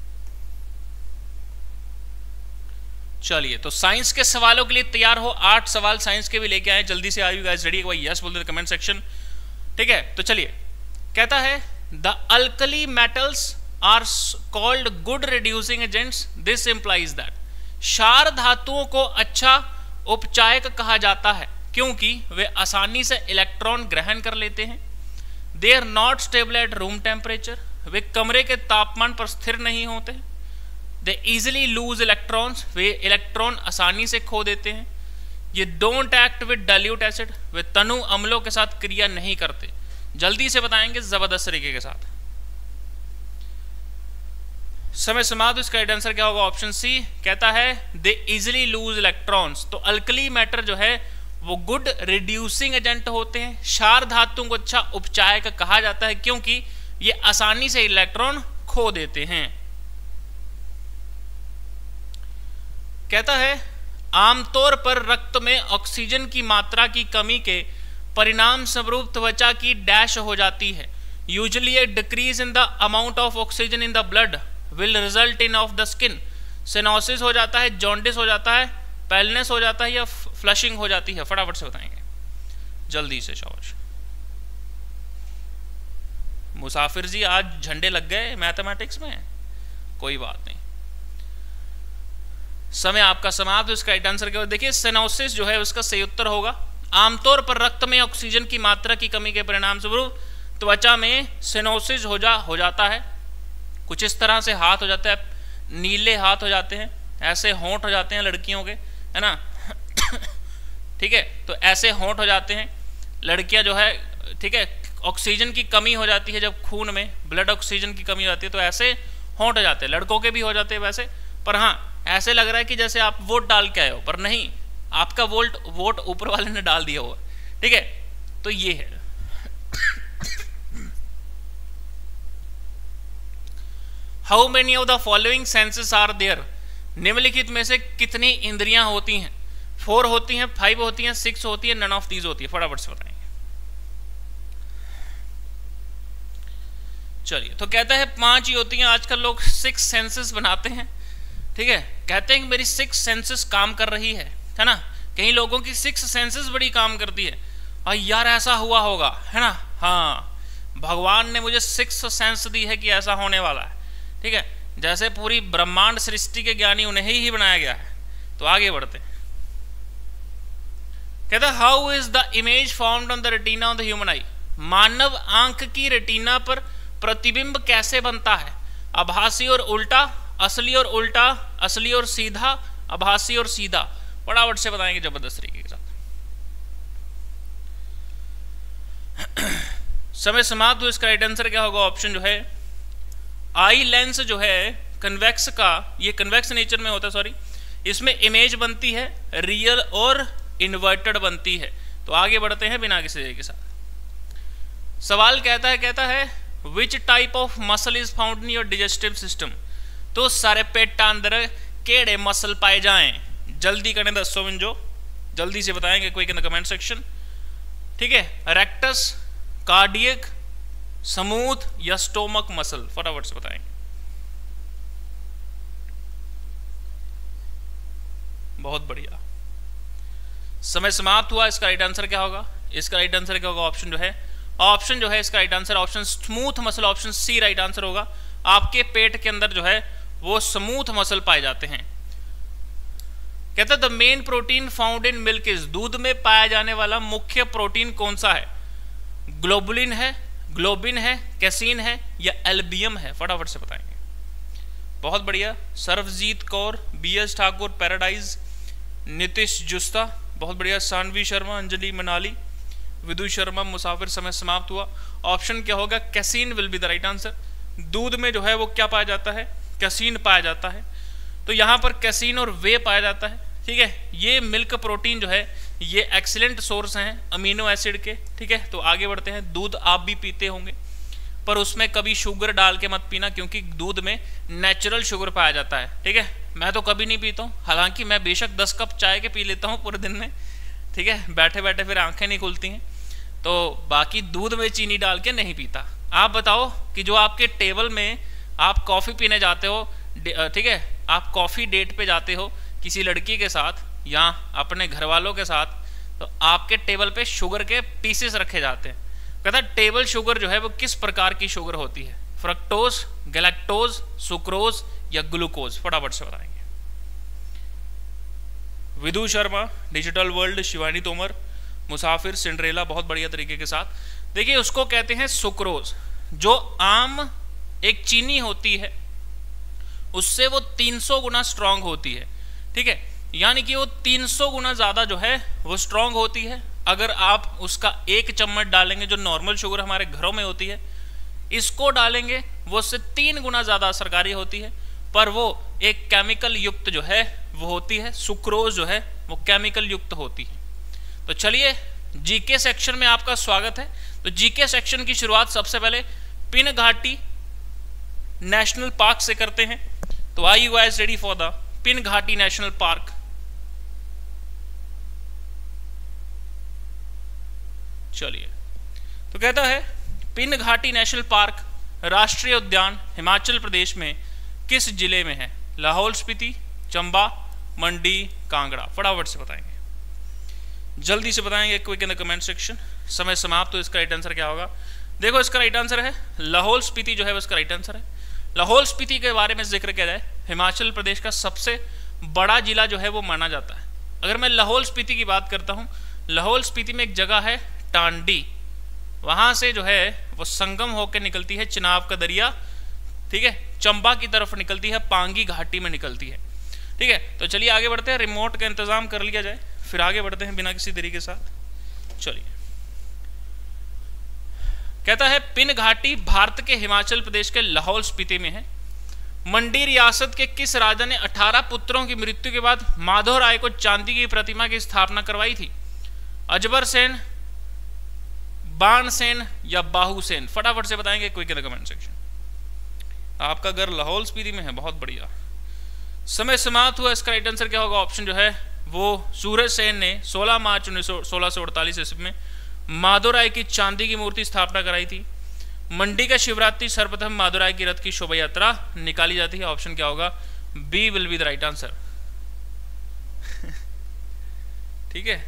चलिए, तो साइंस के सवालों के लिए तैयार हो, आठ सवाल साइंस के भी लेके आए, जल्दी से, आर यू गाइस रेडी? एक बार यस बोल दे कमेंट सेक्शन। ठीक है, तो चलिए, कहता है the alkali metals are called good reducing agents, this implies that, क्षार धातुओं को अच्छा उपचायक कहा जाता है क्योंकि वे आसानी से इलेक्ट्रॉन ग्रहण कर लेते हैं। They are not stable at room temperature, वे कमरे के तापमान पर स्थिर नहीं होते। दे इजिली लूज इलेक्ट्रॉन्स, वे इलेक्ट्रॉन आसानी से खो देते हैं। They don't act with dilute acid, वे तनु अम्लों के साथ क्रिया नहीं करते। जल्दी से बताएंगे जबरदस्त तरीके के साथ। समय समाप्त, इसका राइट आंसर क्या होगा, ऑप्शन सी। कहता है दे इजिली लूज इलेक्ट्रॉन्स, तो अल्कली मैटर जो है वो गुड रिड्यूसिंग एजेंट होते हैं। क्षार धातुओं को अच्छा उपचायक कहा जाता है क्योंकि ये आसानी से इलेक्ट्रॉन खो देते हैं। कहता है आमतौर पर रक्त में ऑक्सीजन की मात्रा की कमी के परिणाम स्वरूप त्वचा की डैश हो जाती है। Usually a decrease in the amount of oxygen in the blood will result in of the skin, cyanosis हो जाता है, जॉन्डिस हो जाता है, पैलनेस हो जाता है या फ्लशिंग हो जाती है। फटाफट से बताएंगे जल्दी से, शाबाश। मुसाफिर जी आज झंडे लग गए मैथमेटिक्स में, कोई बात नहीं। समय आपका समाप्त, इसका राइट आंसर क्या होगा, देखिए सिनोसिस जो है उसका सही उत्तर होगा आमतौर पर रक्त में ऑक्सीजन की मात्रा की कमी के परिणाम स्वरूप त्वचा में सिनोसिस हो जा हो जाता है। कुछ इस तरह से हाथ हो जाता है, नीले हाथ हो जाते हैं, ऐसे होंठ हो जाते हैं लड़कियों के, है ना ठीक है, तो ऐसे होंठ हो जाते हैं लड़कियां जो है। ठीक है, ऑक्सीजन की कमी हो जाती है जब खून में ब्लड ऑक्सीजन की कमी हो जाती है तो ऐसे होंठ हो जाते हैं। लड़कों के भी हो जाते हैं वैसे, पर हाँ ऐसे लग रहा है कि जैसे आप वोट डाल के आए हो, पर नहीं, आपका वोट वोट ऊपर वाले ने डाल दिया हुआ। ठीक है, तो ये है how many of the following senses are there, निम्नलिखित में से कितनी इंद्रियां होती हैं? फोर होती हैं, फाइव होती हैं, सिक्स होती है, नन ऑफ दीज होती है। फटाफट से बताएंगे। चलिए, तो कहता है पांच ही होती हैं। आजकल लोग सिक्स सेंसेस बनाते हैं, ठीक है, कहते हैं कि मेरी सिक्स सेंसेस काम कर रही है है ना। कई लोगों की सिक्स सेंसेस बड़ी काम करती है, और यार ऐसा हुआ होगा, है ना। हाँ, भगवान ने मुझे सिक्स सेंस दी है कि ऐसा होने वाला है, ठीक है। जैसे पूरी ब्रह्मांड सृष्टि के ज्ञानी उन्हें ही बनाया गया है। तो आगे बढ़ते हैं। कहता है how is the image formed on the retina of the human eye, मानव आंख की रेटिना पर प्रतिबिंब कैसे बनता है? आभासी और उल्टा, असली और उल्टा, असली और सीधा, आभासी और सीधा। फटाफट से बताएंगे जबरदस्त तरीके के साथ। समय समाप्त। तो इसका राइट आंसर क्या होगा? ऑप्शन जो है आई लेंस जो है कन्वेक्स का, ये कन्वेक्स नेचर में होता है, सॉरी, इसमें इमेज बनती है रियल और इन्वर्टेड बनती है। तो आगे बढ़ते हैं बिना किसी देरी के साथ। सवाल कहता है कहता है which type of muscle is found in your digestive system, तो सारे पेट अंदर केड़े मसल पाए जाएं? जल्दी करें दसो मिनजो, जल्दी से बताएंगे कोई इन द कमेंट सेक्शन, ठीक है। रेक्टस, कार्डियक, स्मूथ या स्टोमक मसल? फटाफट से बताएंगे। बहुत बढ़िया, समय समाप्त हुआ। इसका राइट आंसर क्या होगा? इसका राइट आंसर क्या होगा? ऑप्शन जो है ऑप्शन जो है इसका right answer option smooth muscle, option C right answer होगा। आपके पेट के अंदर जो है वो स्मूथ मसल पाए जाते हैं। कहता है the main protein found in milk is, दूध में पाया जाने वाला मुख्य प्रोटीन कौन सा है? ग्लोबुलिन है, ग्लोबिन है, कैसीन है या एल्बियम है? फटाफट से बताएंगे। बहुत बढ़िया, Sarvjeet Kaur, B S Thakur, paradise, Nitish Justa, बहुत बढ़िया, सानवी शर्मा, अंजलि मनाली, विदु शर्मा, मुसाफिर। समय समाप्त हुआ। ऑप्शन क्या होगा? Casein will be the right answer. दूध में जो है वो क्या पाया जाता है? कैसीन पाया जाता है। तो यहाँ पर कैसीन और वे पाया जाता है, ठीक है। ये मिल्क प्रोटीन जो है ये एक्सीलेंट सोर्स हैं अमीनो एसिड के, ठीक है। तो आगे बढ़ते हैं। दूध आप भी पीते होंगे, पर उसमें कभी शुगर डाल के मत पीना, क्योंकि दूध में नेचुरल शुगर पाया जाता है, ठीक है। मैं तो कभी नहीं पीता हूँ, हालांकि मैं बेशक दस कप चाय के पी लेता हूँ पूरे दिन में, ठीक है। बैठे बैठे फिर आंखें नहीं खुलती हैं, तो बाकी दूध में चीनी डाल के नहीं पीता। आप बताओ कि जो आपके टेबल में आप कॉफ़ी पीने जाते हो, ठीक है, आप कॉफ़ी डेट पे जाते हो किसी लड़की के साथ या अपने घर वालों के साथ, तो आपके टेबल पे शुगर के पीसेस रखे जाते हैं। कहता टेबल शुगर जो है वो किस प्रकार की शुगर होती है? फ्रक्टोज, गैलेक्टोज, सुक्रोज या ग्लूकोज? फटाफट से बताएंगे। विदु शर्मा, डिजिटल वर्ल्ड, शिवानी तोमर, मुसाफिर, सिंड्रेला, बहुत बढ़िया तरीके के साथ। देखिए उसको कहते हैं सुक्रोज। जो आम एक चीनी होती है उससे वो तीन सौ गुना स्ट्रांग होती है, ठीक है। यानी कि वो तीन सौ गुना ज्यादा जो है वो स्ट्रांग होती है। अगर आप उसका एक चम्मच डालेंगे, जो नॉर्मल शुगर हमारे घरों में होती है, इसको डालेंगे वो उससे तीन गुना ज्यादा असरकारी होती है, पर वो एक केमिकल युक्त जो है वो होती है। सुक्रोज जो है वो केमिकल युक्त होती है। तो चलिए जीके सेक्शन में आपका स्वागत है। तो जीके सेक्शन की शुरुआत सबसे पहले पिन घाटी नेशनल पार्क से करते हैं। तो are you guys ready for the Pin Ghati national park? चलिए, तो कहता है पिन घाटी नेशनल पार्क राष्ट्रीय उद्यान हिमाचल प्रदेश में किस जिले में है? लाहौल स्पीति, चंबा, मंडी, कांगड़ा? फटाफट से बताएंगे, जल्दी से बताएंगे quick in the comment section. समय समाप्त। तो इसका राइट आंसर क्या होगा? देखो इसका राइट आंसर है लाहौल स्पीति जो है उसका राइट आंसर है। लाहौल स्पीति के बारे में जिक्र किया जाए, हिमाचल प्रदेश का सबसे बड़ा जिला जो है वो माना जाता है। अगर मैं लाहौल स्पीति की बात करता हूँ, लाहौल स्पीति में एक जगह है टांडी, वहां से जो है वो संगम होकर निकलती है चिनाब का दरिया, ठीक है, चंबा की तरफ निकलती है, पांगी घाटी में निकलती है, ठीक है। तो चलिए आगे बढ़ते हैं, रिमोट का इंतजाम कर लिया जाए, फिर आगे बढ़ते हैं बिना किसी देरी के साथ। चलिए, कहता है पिन घाटी भारत के हिमाचल प्रदेश के लाहौल स्पीति में है। मंडी रियासत के किस राजा ने अठारह पुत्रों की मृत्यु के बाद माधव राय को चांदी की प्रतिमा की स्थापना करवाई थी? अजबर सेन, बाण सेन या बाहू सेन? फटाफट से बताएंगे quick in the comment section. आपका घर लाहौल स्पीति में है, बहुत बढ़िया। समय समाप्त हुआ। इसका राइट आंसर क्या होगा? ऑप्शन जो है वो सूरज सेन ने सोलह मार्च उन्नीस सौ सोलह सौ अड़तालीस ईस्वी में माधोराय की चांदी की मूर्ति स्थापना कराई थी। मंडी का शिवरात्रि सर्वप्रथम माधोराय की रथ की शोभा यात्रा निकाली जाती है। ऑप्शन क्या होगा? B will be the right answer. ठीक है,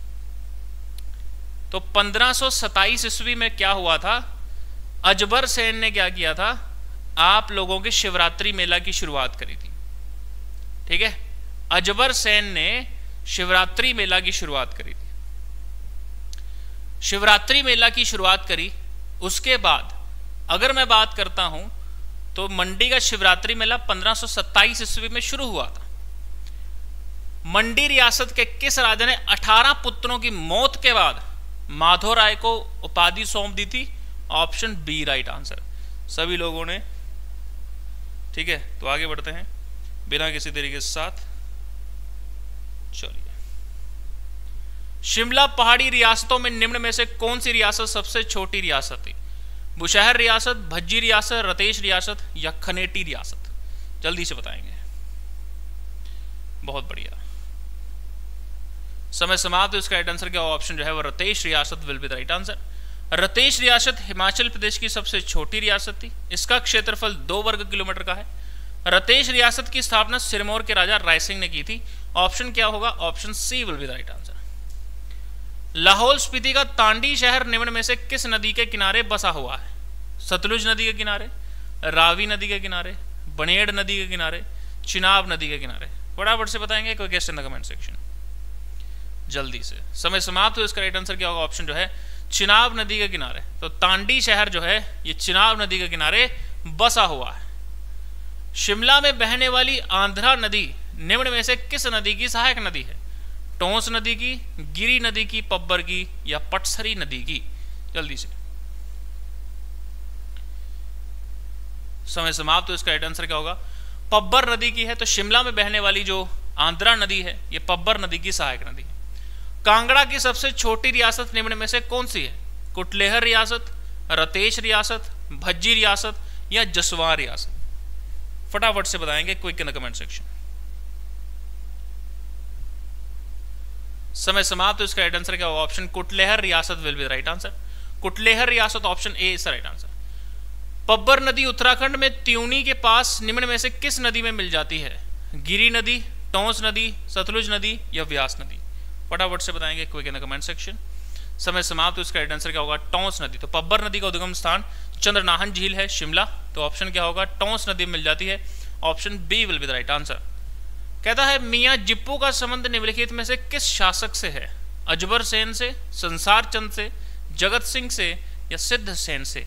तो पंद्रह सौ सताइस ईस्वी में क्या हुआ था? अजबर सेन ने क्या किया था? आप लोगों के शिवरात्रि मेला की शुरुआत करी थी। ठीक है, अजबर सेन ने शिवरात्रि मेला की शुरुआत करी थी। शिवरात्रि मेला की शुरुआत करी, उसके बाद अगर मैं बात करता हूं तो मंडी का शिवरात्रि मेला पंद्रह सौ सत्ताईस ईस्वी में शुरू हुआ था। मंडी रियासत के किस राजा ने अठारह पुत्रों की मौत के बाद माधोराय को उपाधि सौंप दी थी? Option B right answer. सभी लोगों ने, ठीक है, तो आगे बढ़ते हैं बिना किसी तरीके के साथ। चलिए, शिमला पहाड़ी रियासतों में निम्न में से कौन सी रियासत सबसे छोटी रियासत थी? बुशहर रियासत, भज्जी रियासत, रतेश रियासत या खनेटी रियासत? जल्दी से बताएंगे। बहुत बढ़िया, समय समाप्त। इसका राइट आंसर क्या ऑप्शन जो है वो रतेश रियासत will be the right answer. Ratesh रियासत हिमाचल प्रदेश की सबसे छोटी रियासत थी। इसका क्षेत्रफल दो वर्ग किलोमीटर का है। रतेश रियासत की स्थापना सिरमौर के राजा रायसिंह ने की थी। ऑप्शन क्या होगा? Option C will be the right answer. Lahaul Spiti का तांडी शहर निम्न में से किस नदी के किनारे बसा हुआ है? सतलुज नदी के किनारे, रावी नदी के किनारे, बनेड़ नदी के किनारे, चिनाब नदी के किनारे? फटाफट से बताएंगे, कोई guest in the comment section. जल्दी से, समय समाप्त हो। इसका राइट आंसर क्या होगा? ऑप्शन जो है चिनाब नदी के किनारे। तो तांडी शहर जो है ये चिनाब नदी के किनारे बसा हुआ है। शिमला में बहने वाली आंध्रा नदी निम्न में से किस नदी की सहायक नदी है? टोंस नदी की, गिरी नदी की, पब्बर की या पटसरी नदी की? जल्दी से, समय समाप्त। तो इसका राइट आंसर क्या होगा? पब्बर नदी की है। तो शिमला में बहने वाली जो आंध्रा नदी है ये पब्बर नदी की सहायक नदी है। कांगड़ा की सबसे छोटी रियासत निम्न में से कौन सी है? कुटलेहर रियासत, रतेश रियासत, भज्जी रियासत या जसवां रियासत? फटाफट से बताएंगे quick in the comment section. समय समाप्त। तो इसका राइट आंसर क्या होगा? ऑप्शन कुटलेहर रियासत will be the right answer. Kutlehar रियासत, option A is the right answer. Pabbar नदी उत्तराखंड में त्यूनी के पास निम्न में से किस नदी में मिल जाती है? गिरी नदी, टोंस नदी, सतलुज नदी या व्यास नदी? फटाफट से बताएंगे quick in the comment section. समय समाप्त। तो इसका राइट आंसर क्या होगा? टोंस नदी। तो पब्बर नदी का उद्गम स्थान चंद्रनाहन झील है, शिमला। तो ऑप्शन क्या होगा? टोंस नदी मिल जाती है। Option B will be the right answer. कहता है मियां जिप्पू का संबंध निम्नलिखित में से किस शासक से है? अजबर सेन से, संसार चंद से, जगत सिंह से या सिद्ध सेन से?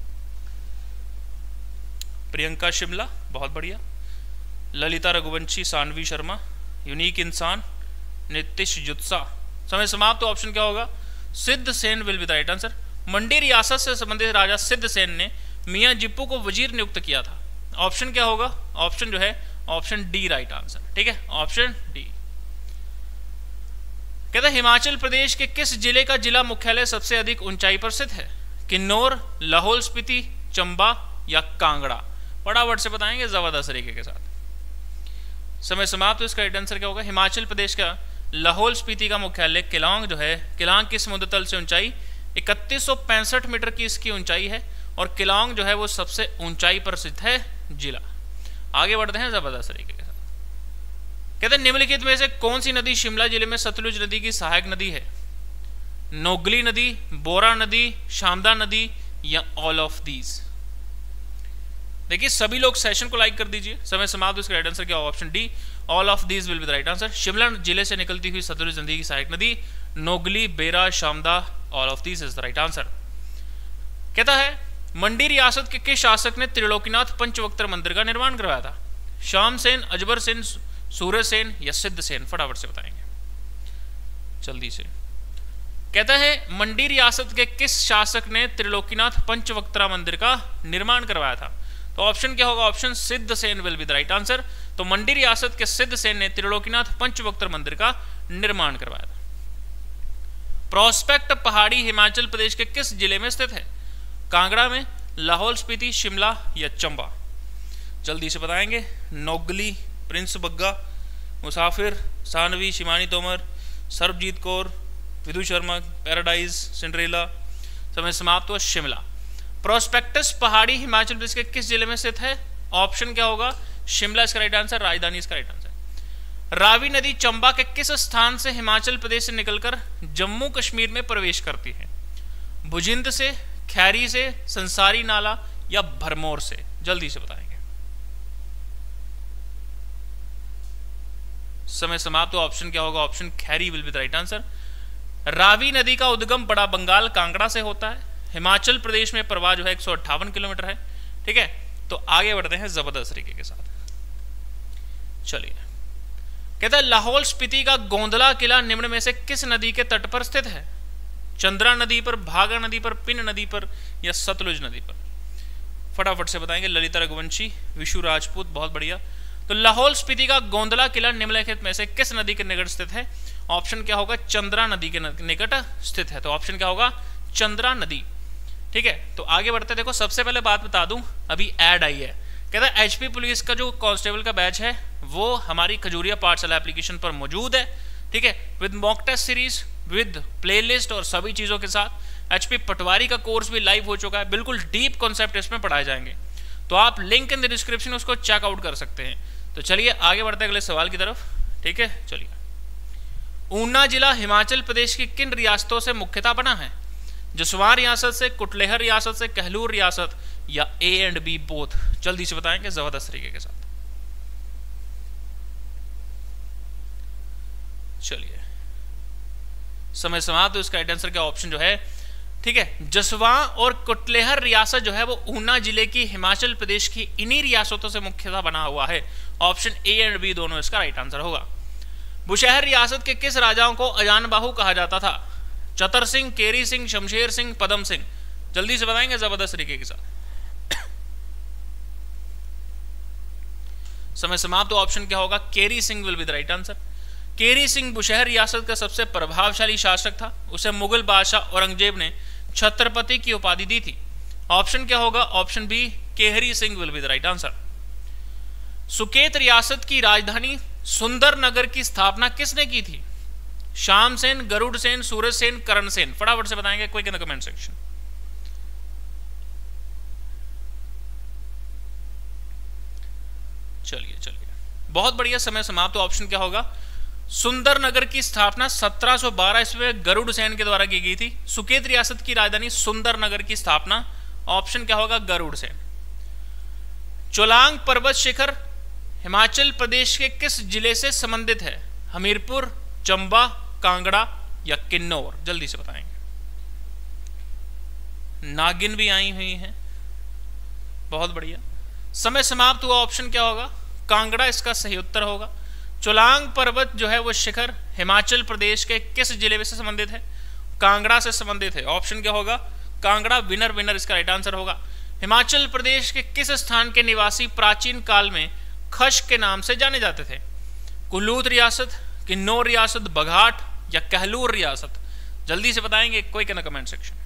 प्रियंका शिमला, बहुत बढ़िया। ललिता रघुवंशी, सानवी शर्मा, यूनिक इंसान, नितिश जुत्सा? समय समाप्त। तो ऑप्शन क्या होगा? Siddh Sen will be the right answer. Mandi रियासत से संबंधित राजा सिद्ध सेन ने मियां जिप्पू को वजीर नियुक्त किया था। ऑप्शन क्या होगा? ऑप्शन जो है ऑप्शन डी राइट आंसर। ठीक है, ऑप्शन डी। कहता है हिमाचल प्रदेश के किस जिले का जिला मुख्यालय सबसे अधिक ऊंचाई पर स्थित है? किन्नौर, लाहौल स्पीति, चंबा या कांगड़ा? फटाफट से बताएंगे जबरदस्त तरीके के साथ। समय समाप्त। तो इसका राइट आंसर क्या होगा? हिमाचल प्रदेश का लाहौल स्पीति का मुख्यालय किलांग जो है, किलांग की समुद्र तल से ऊंचाई इकतीस सौ पैंसठ मीटर की इसकी ऊंचाई है और किलांग जो है वो सबसे ऊंचाई पर स्थित है जिला। आगे बढ़ते हैं जबरदस्त तरीके के साथ। कहते हैं निम्नलिखित में से कौन सी नदी शिमला जिले में सतलुज नदी की सहायक नदी है? नोगली नदी, बोरा नदी, शामदा नदी या ऑल ऑफ दीज? देखिए सभी लोग सेशन को लाइक कर दीजिए। समय समाप्त। इसका राइट आंसर क्या होगा? Option D, all of these will be the right answer. Shimla जिले से निकलती हुई सतलुज नदी की सहायक नदी Nogli, Bera, Shamda, all of these is the right answer. कहता है मंडी रियासत के किस शासक ने त्रिलोकीनाथ पंचवक्त्र मंदिर का निर्माण करवाया था? श्याम सेन, अजबर सेन, सूर्य सेन या सिद्ध सेन? फटाफट से बताएंगे जल्दी से। कहता है मंडी रियासत के किस शासक ने त्रिलोकीनाथ पंचवक्त्र मंदिर का निर्माण करवाया था? तो ऑप्शन क्या होगा? Option Siddh Sen will be the right answer. तो मंडी रियासत के सिद्ध सेन ने त्रिलोकीनाथ पंचवक्त्र मंदिर का निर्माण करवाया था। प्रोस्पेक्ट पहाड़ी हिमाचल प्रदेश के किस जिले में स्थित है? कांगड़ा में, लाहौल स्पीति, शिमला या चंबा? जल्दी से बताएंगे। Nogli, Prince Bagga, Musafir, Saanvi, Shimani Tomar, Sarvjeet Kaur, Vidu Sharma, Paradise, Cinderella. समय समाप्त हुआ। शिमला। प्रोस्पेक्टस पहाड़ी हिमाचल प्रदेश के किस जिले में स्थित है? ऑप्शन क्या होगा? शिमला इसका राइट आंसर, राजधानी इसका राइट आंसर। रावी नदी चंबा के किस स्थान से हिमाचल प्रदेश से निकलकर जम्मू कश्मीर में प्रवेश करती है? भुजिंद से, खैरी से, संसारी नाला या भरमौर से? जल्दी से बताएंगे। समय समाप्त हुआ। ऑप्शन क्या होगा? Option Khairi will be the right answer. Ravi नदी का उद्गम बड़ा बंगाल कांगड़ा से होता है। हिमाचल प्रदेश में प्रवाह जो है एक सौ अट्ठावन किलोमीटर है। ठीक है, तो आगे बढ़ते हैं जबरदस्त तरीके के साथ। चलिए, कहता है लाहौल स्पीति का गोंदला किला निम्न में से किस नदी के तट पर स्थित है? चंद्रा नदी पर, भागा नदी पर, पिन नदी पर या सतलुज नदी पर? फटाफट से बताएंगे। ललिता रघुवंशी, विशु राजपूत, बहुत बढ़िया। तो लाहौल स्पीति का गोंदला किला निम्नलिखित में से किस नदी के निकट स्थित है? ऑप्शन क्या होगा? चंद्रा नदी के निकट स्थित है। तो ऑप्शन क्या होगा? चंद्रा नदी। ठीक है, तो आगे बढ़ते। देखो, सबसे पहले बात बता दूं, अभी ऐड आई है। कहता है एचपी पुलिस का जो कांस्टेबल का बैच है वो हमारी खजूरिया पाठशाला एप्लीकेशन पर मौजूद है। ठीक है, with mock test series, with playlist और सभी चीजों के साथ। एचपी पटवारी का कोर्स भी लाइव हो चुका है, बिल्कुल डीप कॉन्सेप्ट इसमें पढ़ाए जाएंगे। तो आप लिंक इन द डिस्क्रिप्शन उसको चेकआउट कर सकते हैं। तो चलिए आगे बढ़ते हैं अगले सवाल की तरफ। ठीक है, चलिए। ऊना जिला हिमाचल प्रदेश की किन रियासतों से मुख्यतः बना है? जसवां रियासत से, कुटलेहर रियासत से, कहलूर रियासत या ए एंड बी बोथ? जल्दी से बताएंगे जबरदस्त तरीके के साथ। चलिए, समय समाप्त। तो इसका राइट आंसर क्या? ऑप्शन जो है, ठीक है, जसवां और कुटलेहर रियासत जो है वो ऊना जिले की हिमाचल प्रदेश की इन्हीं रियासतों से मुख्यतः बना हुआ है। ऑप्शन ए एंड बी दोनों इसका राइट आंसर होगा। बुशहर रियासत के किस राजाओं को अजान बाहु कहा जाता था? चतर सिंह, केरी सिंह, शमशेर सिंह, पदम सिंह? जल्दी से बताएंगे जबरदस्त तरीके के साथ। समय समाप्त। तो ऑप्शन क्या होगा? Keri Singh will be the right answer. Keri Singh Bushahr रियासत का सबसे प्रभावशाली शासक था। उसे मुगल बादशाह औरंगजेब ने छत्रपति की उपाधि दी थी। ऑप्शन क्या होगा? Option B, Kehri Singh will be the right answer. Suket रियासत की राजधानी सुंदरनगर की स्थापना किसने की थी? श्याम सेन, गरुड़ सेन, सूरज सेन, करण सेन? फटाफट से बताएंगे quick in the comment section. चलिए चलिए, बहुत बढ़िया। समय समाप्त। तो ऑप्शन क्या होगा? सुंदरनगर की स्थापना सत्रह सौ बारह ईस्वी में गरुड़ सेन के द्वारा की गई थी। सुकेत रियासत की राजधानी सुंदरनगर की स्थापना, ऑप्शन क्या होगा? गरुड़ सेन। चोलांग पर्वत शिखर हिमाचल प्रदेश के किस जिले से संबंधित है? हमीरपुर, चंबा, कांगड़ा या किन्नौर? जल्दी से बताएंगे। नागिन भी आई हुई है, बहुत बढ़िया। समय समाप्त हुआ। ऑप्शन क्या होगा? कांगड़ा इसका सही उत्तर होगा। चोलांग पर्वत जो है वो शिखर हिमाचल प्रदेश के किस जिले में से संबंधित है? कांगड़ा से संबंधित है। ऑप्शन क्या होगा? कांगड़ा। विनर विनर इसका राइट आंसर होगा। हिमाचल प्रदेश के किस स्थान के निवासी प्राचीन काल में खश के नाम से जाने जाते थे? कुल्लू रियासत, किन्नौर रियासत, बघाट या कहलूर रियासत? जल्दी से बताएंगे कोई कहना कमेंट सेक्शन।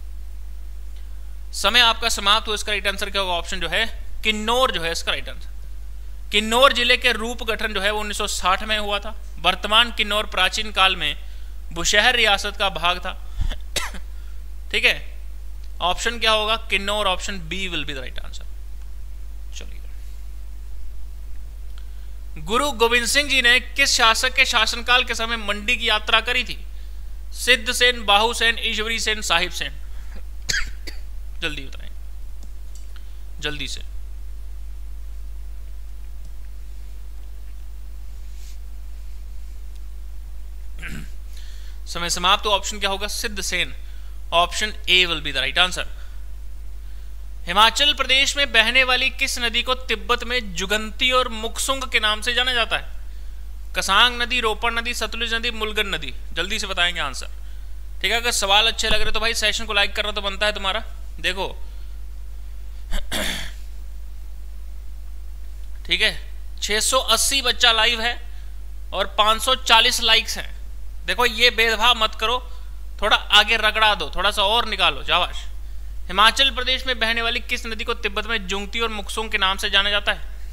समय आपका समाप्त हुआ। इसका राइट आंसर क्या होगा? ऑप्शन जो है किन्नौर जो है इसका राइट आंसर। किन्नौर जिले के रूप गठन जो है वो उन्नीस सौ साठ में हुआ था। वर्तमान किन्नौर प्राचीन काल में बुशहर रियासत का भाग था। ठीक है, ऑप्शन क्या होगा? Kinnaur. Option B will be the right answer. चलिए, गुरु गोविंद सिंह जी ने किस शासक के शासनकाल के समय मंडी की यात्रा करी थी? सिद्ध सेन, बाहु सेन, ईश्वरी सेन, साहिब सेन? जल्दी बताएं, जल्दी से। समय समाप्त। तो ऑप्शन क्या होगा? Siddh Sen. Option A will be the right answer. Himachal Pradesh में बहने वाली किस नदी को तिब्बत में जुगंती और मुक्सुंग के नाम से जाना जाता है? कसांग नदी, रोपड़ नदी, सतलुज नदी, मुलगन नदी? जल्दी से बताएंगे आंसर। ठीक है, अगर सवाल अच्छे लग रहे तो भाई सेशन को लाइक करना तो बनता है तुम्हारा। देखो ठीक है, छह सौ अस्सी बच्चा लाइव है और पाँच सौ चालीस लाइक्स हैं। देखो ये भेदभाव मत करो, थोड़ा आगे रगड़ा दो, थोड़ा सा और निकालो शाबाश। हिमाचल प्रदेश में बहने वाली किस नदी को तिब्बत में जुंगती और मुक्सुंग के नाम से जाना जाता है?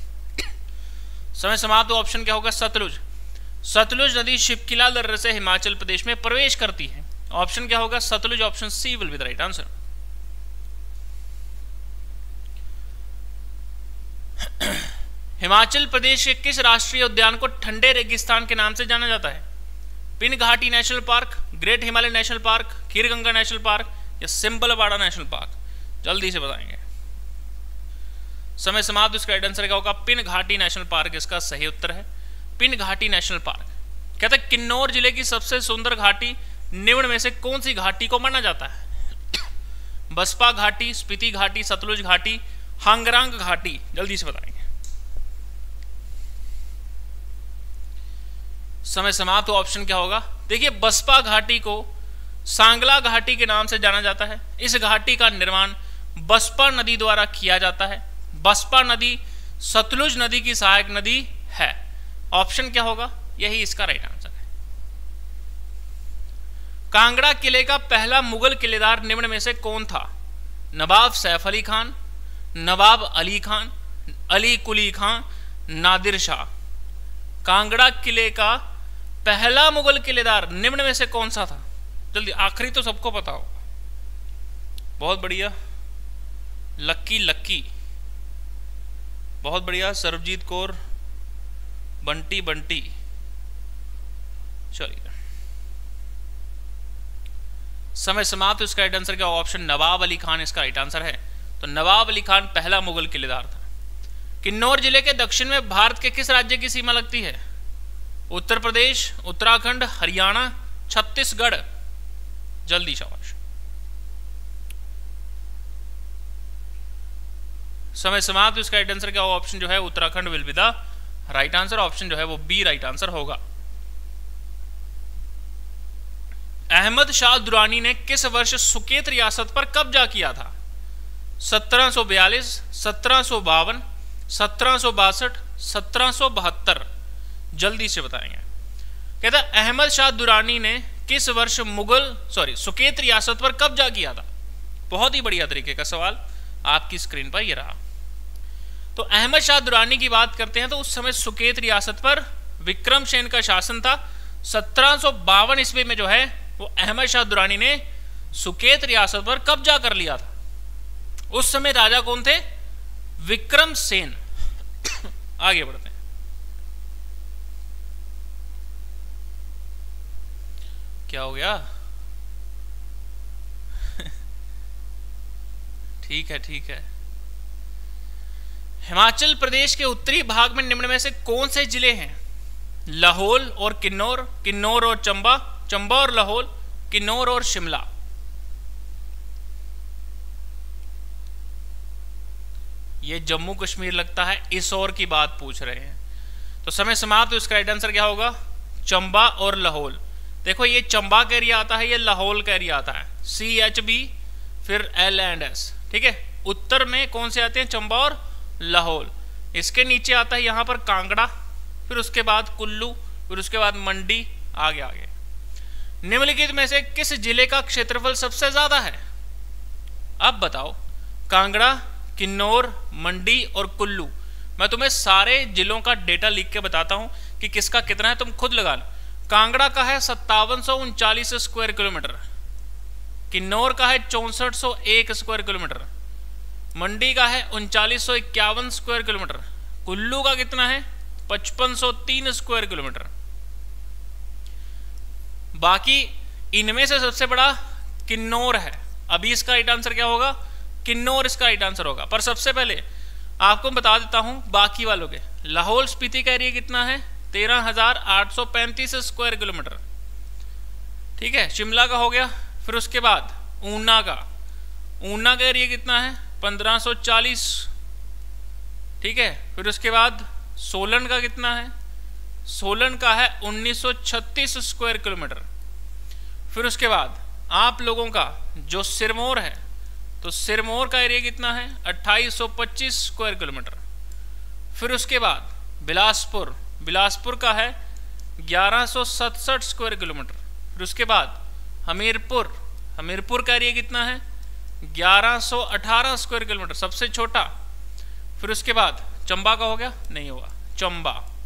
समय समाप्त। ऑप्शन क्या होगा? सतलुज। सतलुज नदी शिपकिला दर्रे से हिमाचल प्रदेश में प्रवेश करती है। ऑप्शन क्या होगा? Satluj. Option C will be the right answer. Himachal Pradesh के किस राष्ट्रीय उद्यान को ठंडे रेगिस्तान के नाम से जाना जाता है? Pin Ghati national Park, Great Himalaya National Park, Kheerganga National Park या सिंबलवाड़ा नेशनल पार्क? जल्दी से बताएंगे। समय समाप्त। इसका राइट आंसर क्या होगा? पिन घाटी नेशनल पार्क इसका सही उत्तर है। Pin Ghati national park. कहते हैं किन्नौर जिले की सबसे सुंदर घाटी निम्न में से कौन सी घाटी को माना जाता है? बसपा घाटी, स्पीति घाटी, सतलुज घाटी, हांगरांग घाटी? जल्दी से बताएंगे। समय समाप्त। तो ऑप्शन क्या होगा? देखिए, बसपा घाटी को सांगला घाटी के नाम से जाना जाता है। इस घाटी का निर्माण बसपा नदी द्वारा किया जाता है। बसपा नदी सतलुज नदी की सहायक नदी है। ऑप्शन क्या होगा? यही इसका राइट आंसर है। कांगड़ा किले का पहला मुगल किलेदार निम्न में से कौन था? नवाब सैफ अली खान, नवाब अली खान, अली कुली खान, नादिर शाह? कांगड़ा किले का पहला मुगल किलेदार निम्न में से कौन सा था? जल्दी, आखिरी तो सबको पता होगा। बहुत बढ़िया, लक्की लक्की, बहुत बढ़िया, सर्वजीत कौर, बंटी बंटी। चलिए, समय समाप्त। इसका राइट आंसर क्या होगा? ऑप्शन नवाब अली खान इसका राइट आंसर है। तो नवाब अली खान पहला मुगल किलेदार था। किन्नौर जिले के दक्षिण में भारत के किस राज्य की सीमा लगती है? उत्तर प्रदेश, उत्तराखंड, हरियाणा, छत्तीसगढ़? जल्दी शाबाश। समय समाप्त। इसका राइट आंसर क्या होगा? ऑप्शन जो है Uttarakhand will be the right answer. Option जो है वो बी राइट आंसर होगा। अहमद शाह दुरानी ने किस वर्ष सुकेत रियासत पर कब्जा किया था? सत्रह सौ बयालीस, सत्रह सौ बावन, सत्रह सौ बासठ, सत्रह सौ बहत्तर? जल्दी से बताएंगे। कहता अहमद शाह दुरानी ने किस वर्ष मुगल सॉरी सुकेत रियासत पर कब्जा किया था? बहुत ही बढ़िया तरीके का सवाल आपकी स्क्रीन पर ये रहा। तो अहमद शाह दुरानी की बात करते हैं तो उस समय सुकेत रियासत पर विक्रमसेन का शासन था। सत्रह सौ बावन ईस्वी में जो है वो अहमद शाह दुरानी ने सुकेत रियासत पर कब्जा कर लिया था। उस समय राजा कौन थे? विक्रमसेन। आगे बढ़ते हैं। क्या हो गया? ठीक है ठीक है। हिमाचल प्रदेश के उत्तरी भाग में निम्न में से कौन से जिले हैं? लाहौल और किन्नौर, किन्नौर और चंबा, चंबा और लाहौल, किन्नौर और शिमला? ये जम्मू कश्मीर लगता है, इस और की बात पूछ रहे हैं। तो समय समाप्त। तो इसका राइट आंसर क्या होगा? चंबा और लाहौल। देखो, ये चंबा का एरिया आता है, ये लाहौल का एरिया आता है। सी एच बी फिर एल एंड एस। ठीक है, उत्तर में कौन से आते हैं? चंबा और लाहौल। इसके नीचे आता है यहाँ पर कांगड़ा, फिर उसके बाद कुल्लू, फिर उसके बाद मंडी, आगे आगे। निम्नलिखित में से किस जिले का क्षेत्रफल सबसे ज्यादा है? अब बताओ, कांगड़ा, किन्नौर, मंडी और कुल्लू। मैं तुम्हें सारे जिलों का डेटा लिख के बताता हूं कि किसका कितना है, तुम खुद लगा लो। कांगड़ा का है सत्तावन सौ उनचालीस स्क्वायर किलोमीटर, किन्नौर का है चौसठ सौ एक स्क्वायर किलोमीटर, मंडी का है उनचालीस सौ इक्यावन स्क्वायर किलोमीटर, कुल्लू का कितना है? पचपन सौ तीन स्क्वायर किलोमीटर। बाकी इनमें से सबसे बड़ा किन्नौर है। अभी इसका राइट आंसर क्या होगा? किन्नौर इसका राइट आंसर होगा। पर सबसे पहले आपको बता देता हूं बाकी वालों के। लाहौल स्पीति का एरिया कितना है? तेरह हजार आठ सौ पैंतीस स्क्वायर किलोमीटर। ठीक है, शिमला का हो गया। फिर उसके बाद ऊना का, ऊना का एरिया कितना है? पंद्रह सौ चालीस। ठीक है, फिर उसके बाद सोलन का कितना है? सोलन का है उन्नीस सौ छत्तीस स्क्वायर किलोमीटर। फिर उसके बाद आप लोगों का जो सिरमौर है, तो सिरमौर का एरिया कितना है? अट्ठाईस सौ पच्चीस स्क्वायर किलोमीटर। फिर उसके बाद बिलासपुर, बिलासपुर का है ग्यारह सौ सड़सठ स्क्वायर किलोमीटर। फिर उसके बाद हमीरपुर, हमीरपुर का एरिया कितना है? ग्यारह सौ अठारह स्क्वायर किलोमीटर, सबसे छोटा। फिर उसके बाद चंबा का हो गया? नहीं होगा, चंबा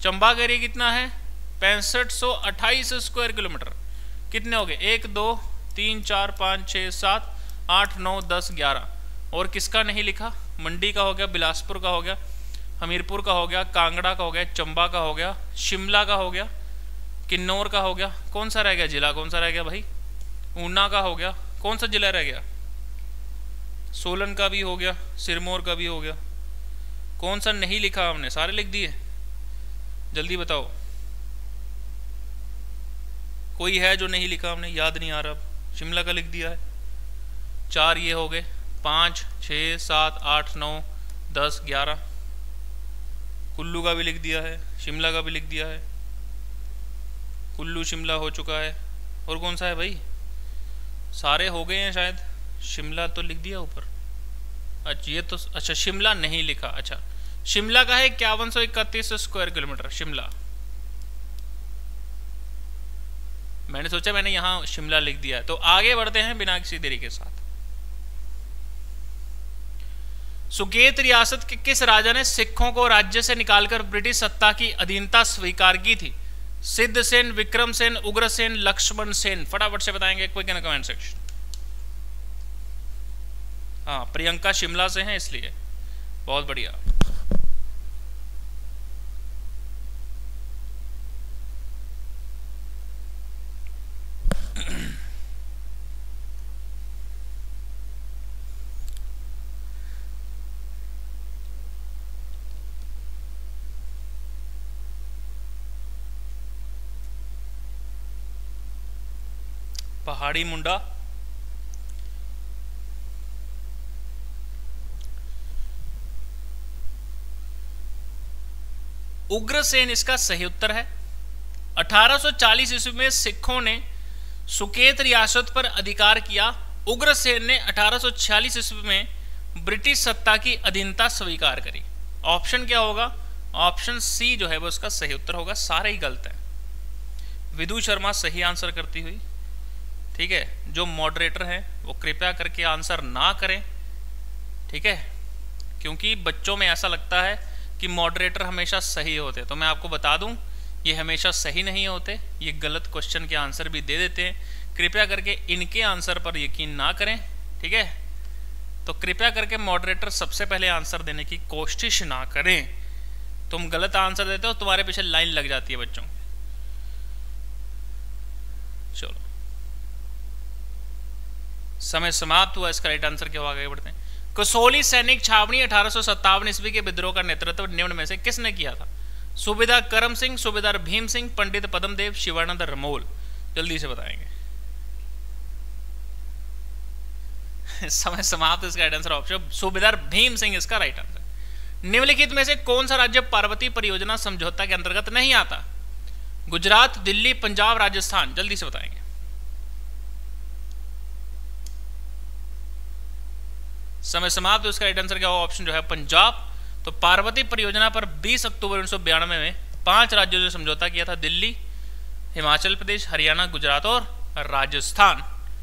चंबा का एरिया कितना है, पैंसठ सौ अट्ठाईस स्क्वायर किलोमीटर। कितने हो गए, एक दो तीन चार पाँच छः सात आठ नौ दस ग्यारह। और किसका नहीं लिखा, मंडी का हो गया, बिलासपुर का हो गया, हमीरपुर का हो गया, कांगड़ा का हो गया, चंबा का हो गया, शिमला का हो गया, किन्नौर का हो गया। कौन सा रह गया जिला, कौन सा रह गया भाई, ऊना का हो गया। कौन सा जिला रह गया, सोलन का भी हो गया, सिरमौर का भी हो गया। कौन सा नहीं लिखा हमने, सारे लिख दिए, जल्दी बताओ। कोई है जो नहीं लिखा हमने, याद नहीं आ रहा। अब शिमला का लिख दिया है, चार ये हो गए, पाँच छः सात आठ नौ दस ग्यारह। कुल्लू का भी लिख दिया है, शिमला का भी लिख दिया है, कुल्लू शिमला हो चुका है। और कौन सा है भाई, सारे हो गए हैं शायद। शिमला तो लिख दिया ऊपर, अच्छा ये तो, अच्छा शिमला नहीं लिखा। अच्छा शिमला का है इक्यावन सौ इकतीस स्क्वायर किलोमीटर शिमला। मैंने सोचा मैंने यहाँ शिमला लिख दिया है। तो आगे बढ़ते हैं बिना किसी देरी के साथ। सुकेत रियासत के किस राजा ने सिखों को राज्य से निकालकर ब्रिटिश सत्ता की अधीनता स्वीकार की थी? सिद्ध सेन, विक्रम सेन, उग्रसेन, लक्ष्मण सेन। फटाफट से बताएंगे क्विक इन कमेंट सेक्शन। हाँ प्रियंका शिमला से हैं इसलिए, बहुत बढ़िया। पहाड़ी मुंडा, उग्रसेन इसका सही उत्तर है। अठारह सौ चालीस ईस्वी में सिखों ने सुकेत रियासत पर अधिकार किया। उग्रसेन ने अठारह सौ छियालीस ईस्वी में ब्रिटिश सत्ता की अधीनता स्वीकार करी। ऑप्शन क्या होगा, ऑप्शन सी जो है वो उसका सही उत्तर होगा। सारे ही गलत है। विदु शर्मा सही आंसर करती हुई, ठीक है। जो मॉडरेटर हैं वो कृपया करके आंसर ना करें, ठीक है, क्योंकि बच्चों में ऐसा लगता है कि मॉडरेटर हमेशा सही होते हैं। तो मैं आपको बता दूं ये हमेशा सही नहीं होते, ये गलत क्वेश्चन के आंसर भी दे देते हैं। कृपया करके इनके आंसर पर यकीन ना करें, ठीक है। तो कृपया करके मॉडरेटर सबसे पहले आंसर देने की कोशिश ना करें। तुम गलत आंसर देते हो, तुम्हारे पीछे लाइन लग जाती है बच्चों। चलो समय समाप्त हुआ। इसका राइट आंसर क्या होगा, आगे बढ़ते हैं। कसौली सैनिक छावनी अठारह सौ सत्तावन ईस्वी के विद्रोह का नेतृत्व निम्न में से किसने किया था? सूबेदार करम सिंह, सूबेदार भीम सिंह, पंडित पद्मदेव, शिवानंद रमोल। जल्दी से बताएंगे। समय समाप्त। इसका राइट आंसर ऑप्शन सूबेदार भीम सिंह इसका राइट आंसर। निम्नलिखित में से कौन सा राज्य पार्वती परियोजना समझौता के अंतर्गत नहीं आता? गुजरात, दिल्ली, पंजाब, राजस्थान। जल्दी से बताएंगे। समय समाप्त। इसका राइट आंसर क्या होगा, ऑप्शन जो है पंजाब। तो पार्वती परियोजना पर बीस अक्टूबर उन्नीस सौ बयानवे में पांच राज्यों ने समझौता किया था, दिल्ली, हिमाचल प्रदेश, हरियाणा, गुजरात और राजस्थान।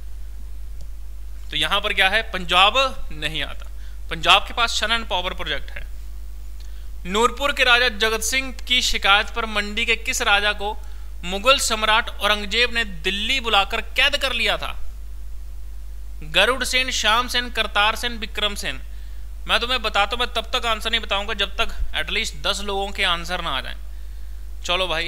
तो यहां पर क्या है, पंजाब नहीं आता। पंजाब के पास शनन पावर प्रोजेक्ट है। नूरपुर के राजा जगत सिंह की शिकायत पर मंडी के किस राजा को मुगल सम्राट औरंगजेब ने दिल्ली बुलाकर कैद कर लिया था? गरुड़ सेन, श्याम सेन, करतार सेन, विक्रम सेन। मैं तुम्हें बताता हूं, मैं तब तक आंसर नहीं बताऊंगा जब तक एटलीस्ट दस लोगों के आंसर ना आ जाएं। चलो भाई,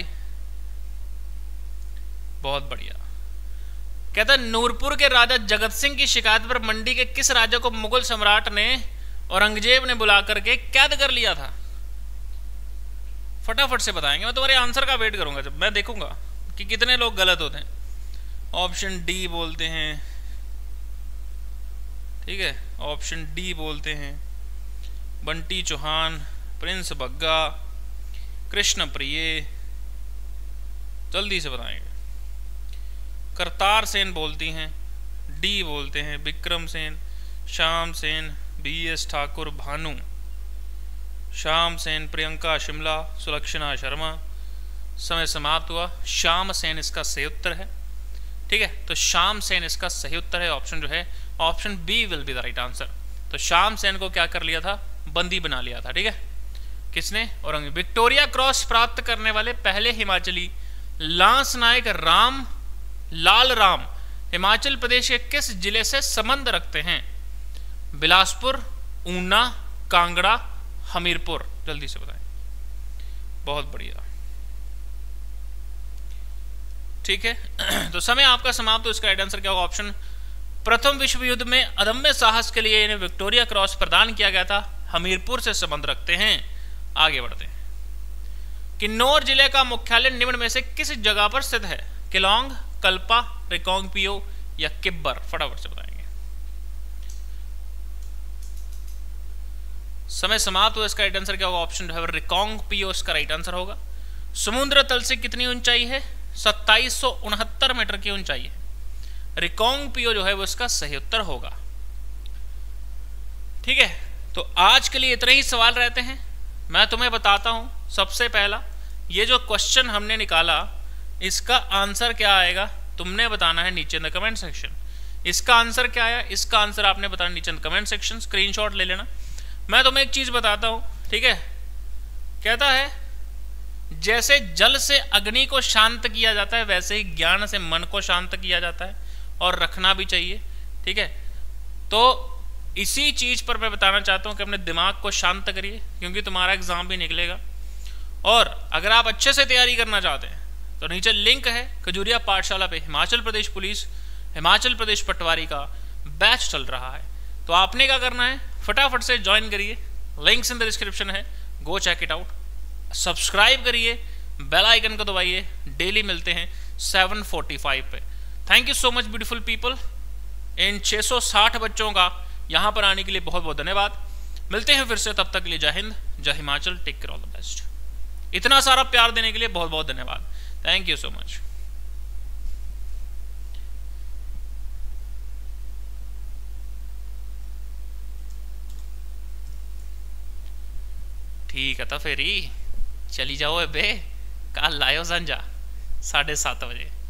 बहुत बढ़िया। कहता नूरपुर के राजा जगत सिंह की शिकायत पर मंडी के किस राजा को मुगल सम्राट ने औरंगजेब ने बुला करके कैद कर लिया था? फटाफट से बताएंगे। मैं तुम्हारे आंसर का वेट करूंगा, जब मैं देखूंगा कि कितने लोग गलत होते हैं। ऑप्शन डी बोलते हैं, ठीक है, ऑप्शन डी बोलते हैं। बंटी चौहान, प्रिंस बग्गा, कृष्ण प्रिय। जल्दी से बताएंगे। करतार सेन बोलती हैं, डी बोलते हैं विक्रम सेन, श्याम सेन, बी एस ठाकुर, भानु, श्याम सेन, प्रियंका शिमला, सुलक्षणा शर्मा। समय समाप्त हुआ। श्याम सेन इसका सही उत्तर है, ठीक है। तो श्याम सेन इसका सही उत्तर है। ऑप्शन जो है option B will be the right answer. तो श्याम सेन को क्या कर लिया था, बंदी बना लिया था, ठीक है। किसने? औरंगजेब। विक्टोरिया क्रॉस प्राप्त करने वाले पहले हिमाचली लांस नायक राम लाल राम हिमाचल प्रदेश के किस जिले से संबंध रखते हैं? बिलासपुर, ऊना, कांगड़ा, हमीरपुर। जल्दी से बताएं। बहुत बढ़िया, ठीक है। तो समय आपका समाप्त। तो इसका राइट आंसर क्या होगा? ऑप्शन प्रथम विश्व युद्ध में अदम्य साहस के लिए इन्हें विक्टोरिया क्रॉस प्रदान किया गया था। हमीरपुर से संबंध रखते हैं। आगे बढ़ते हैं। किन्नौर जिले का मुख्यालय निम्न में से किस जगह पर स्थित है? किलोंग, कल्पा, रिकांगपियो या किब्बर? फटाफट से बताएंगे। समय समाप्त हो। इसका राइट आंसर क्या होगा? ऑप्शन जो है रिकांगपियो इसका राइट आंसर होगा। समुद्र तल से कितनी ऊंचाई है? सत्ताईस सौ उनहत्तर मीटर की ऊंचाई है। रिकांगपियो जो है वो इसका सही उत्तर होगा। ठीक है, तो आज के लिए इतने ही सवाल रहते हैं। मैं तुम्हें बताता हूं, सबसे पहला ये जो क्वेश्चन हमने निकाला इसका आंसर क्या आएगा तुमने बताना है नीचे इन द कमेंट सेक्शन। इसका आंसर क्या आया, इसका आंसर आपने बताना नीचे in the comment section. Screenshot ले लेना। मैं तुम्हें एक चीज बताता हूं, ठीक है। कहता है जैसे जल से अग्नि को शांत किया जाता है वैसे ही ज्ञान से मन को शांत किया जाता है और रखना भी चाहिए। ठीक है, तो इसी चीज पर मैं बताना चाहता हूं कि अपने दिमाग को शांत करिए, क्योंकि तुम्हारा एग्जाम भी निकलेगा। और अगर आप अच्छे से तैयारी करना चाहते हैं तो नीचे लिंक है खजूरिया पाठशाला पे हिमाचल प्रदेश पुलिस, हिमाचल प्रदेश पटवारी का बैच चल रहा है। तो आपने क्या करना है, फटाफट से ज्वाइन करिए। लिंक्स इन द डिस्क्रिप्शन है, go check it out. Subscribe करिए, बेल आइकन को दबाइए। डेली मिलते हैं सेवन फोर्टी फाइव पे। Thank you so much beautiful people. इन छह सौ साठ बच्चों का यहाँ पर आने के लिए बहुत बहुत धन्यवाद। मिलते हैं फिर से, तब तक के लिए Jai Hind, Jai Himachal, take care, all the best. इतना सारा प्यार देने के लिए बहुत बहुत धन्यवाद। Thank you so much. ठीक है, तो फिर ही चली जाओ बे, कल लायो संजा साढ़े सात बजे।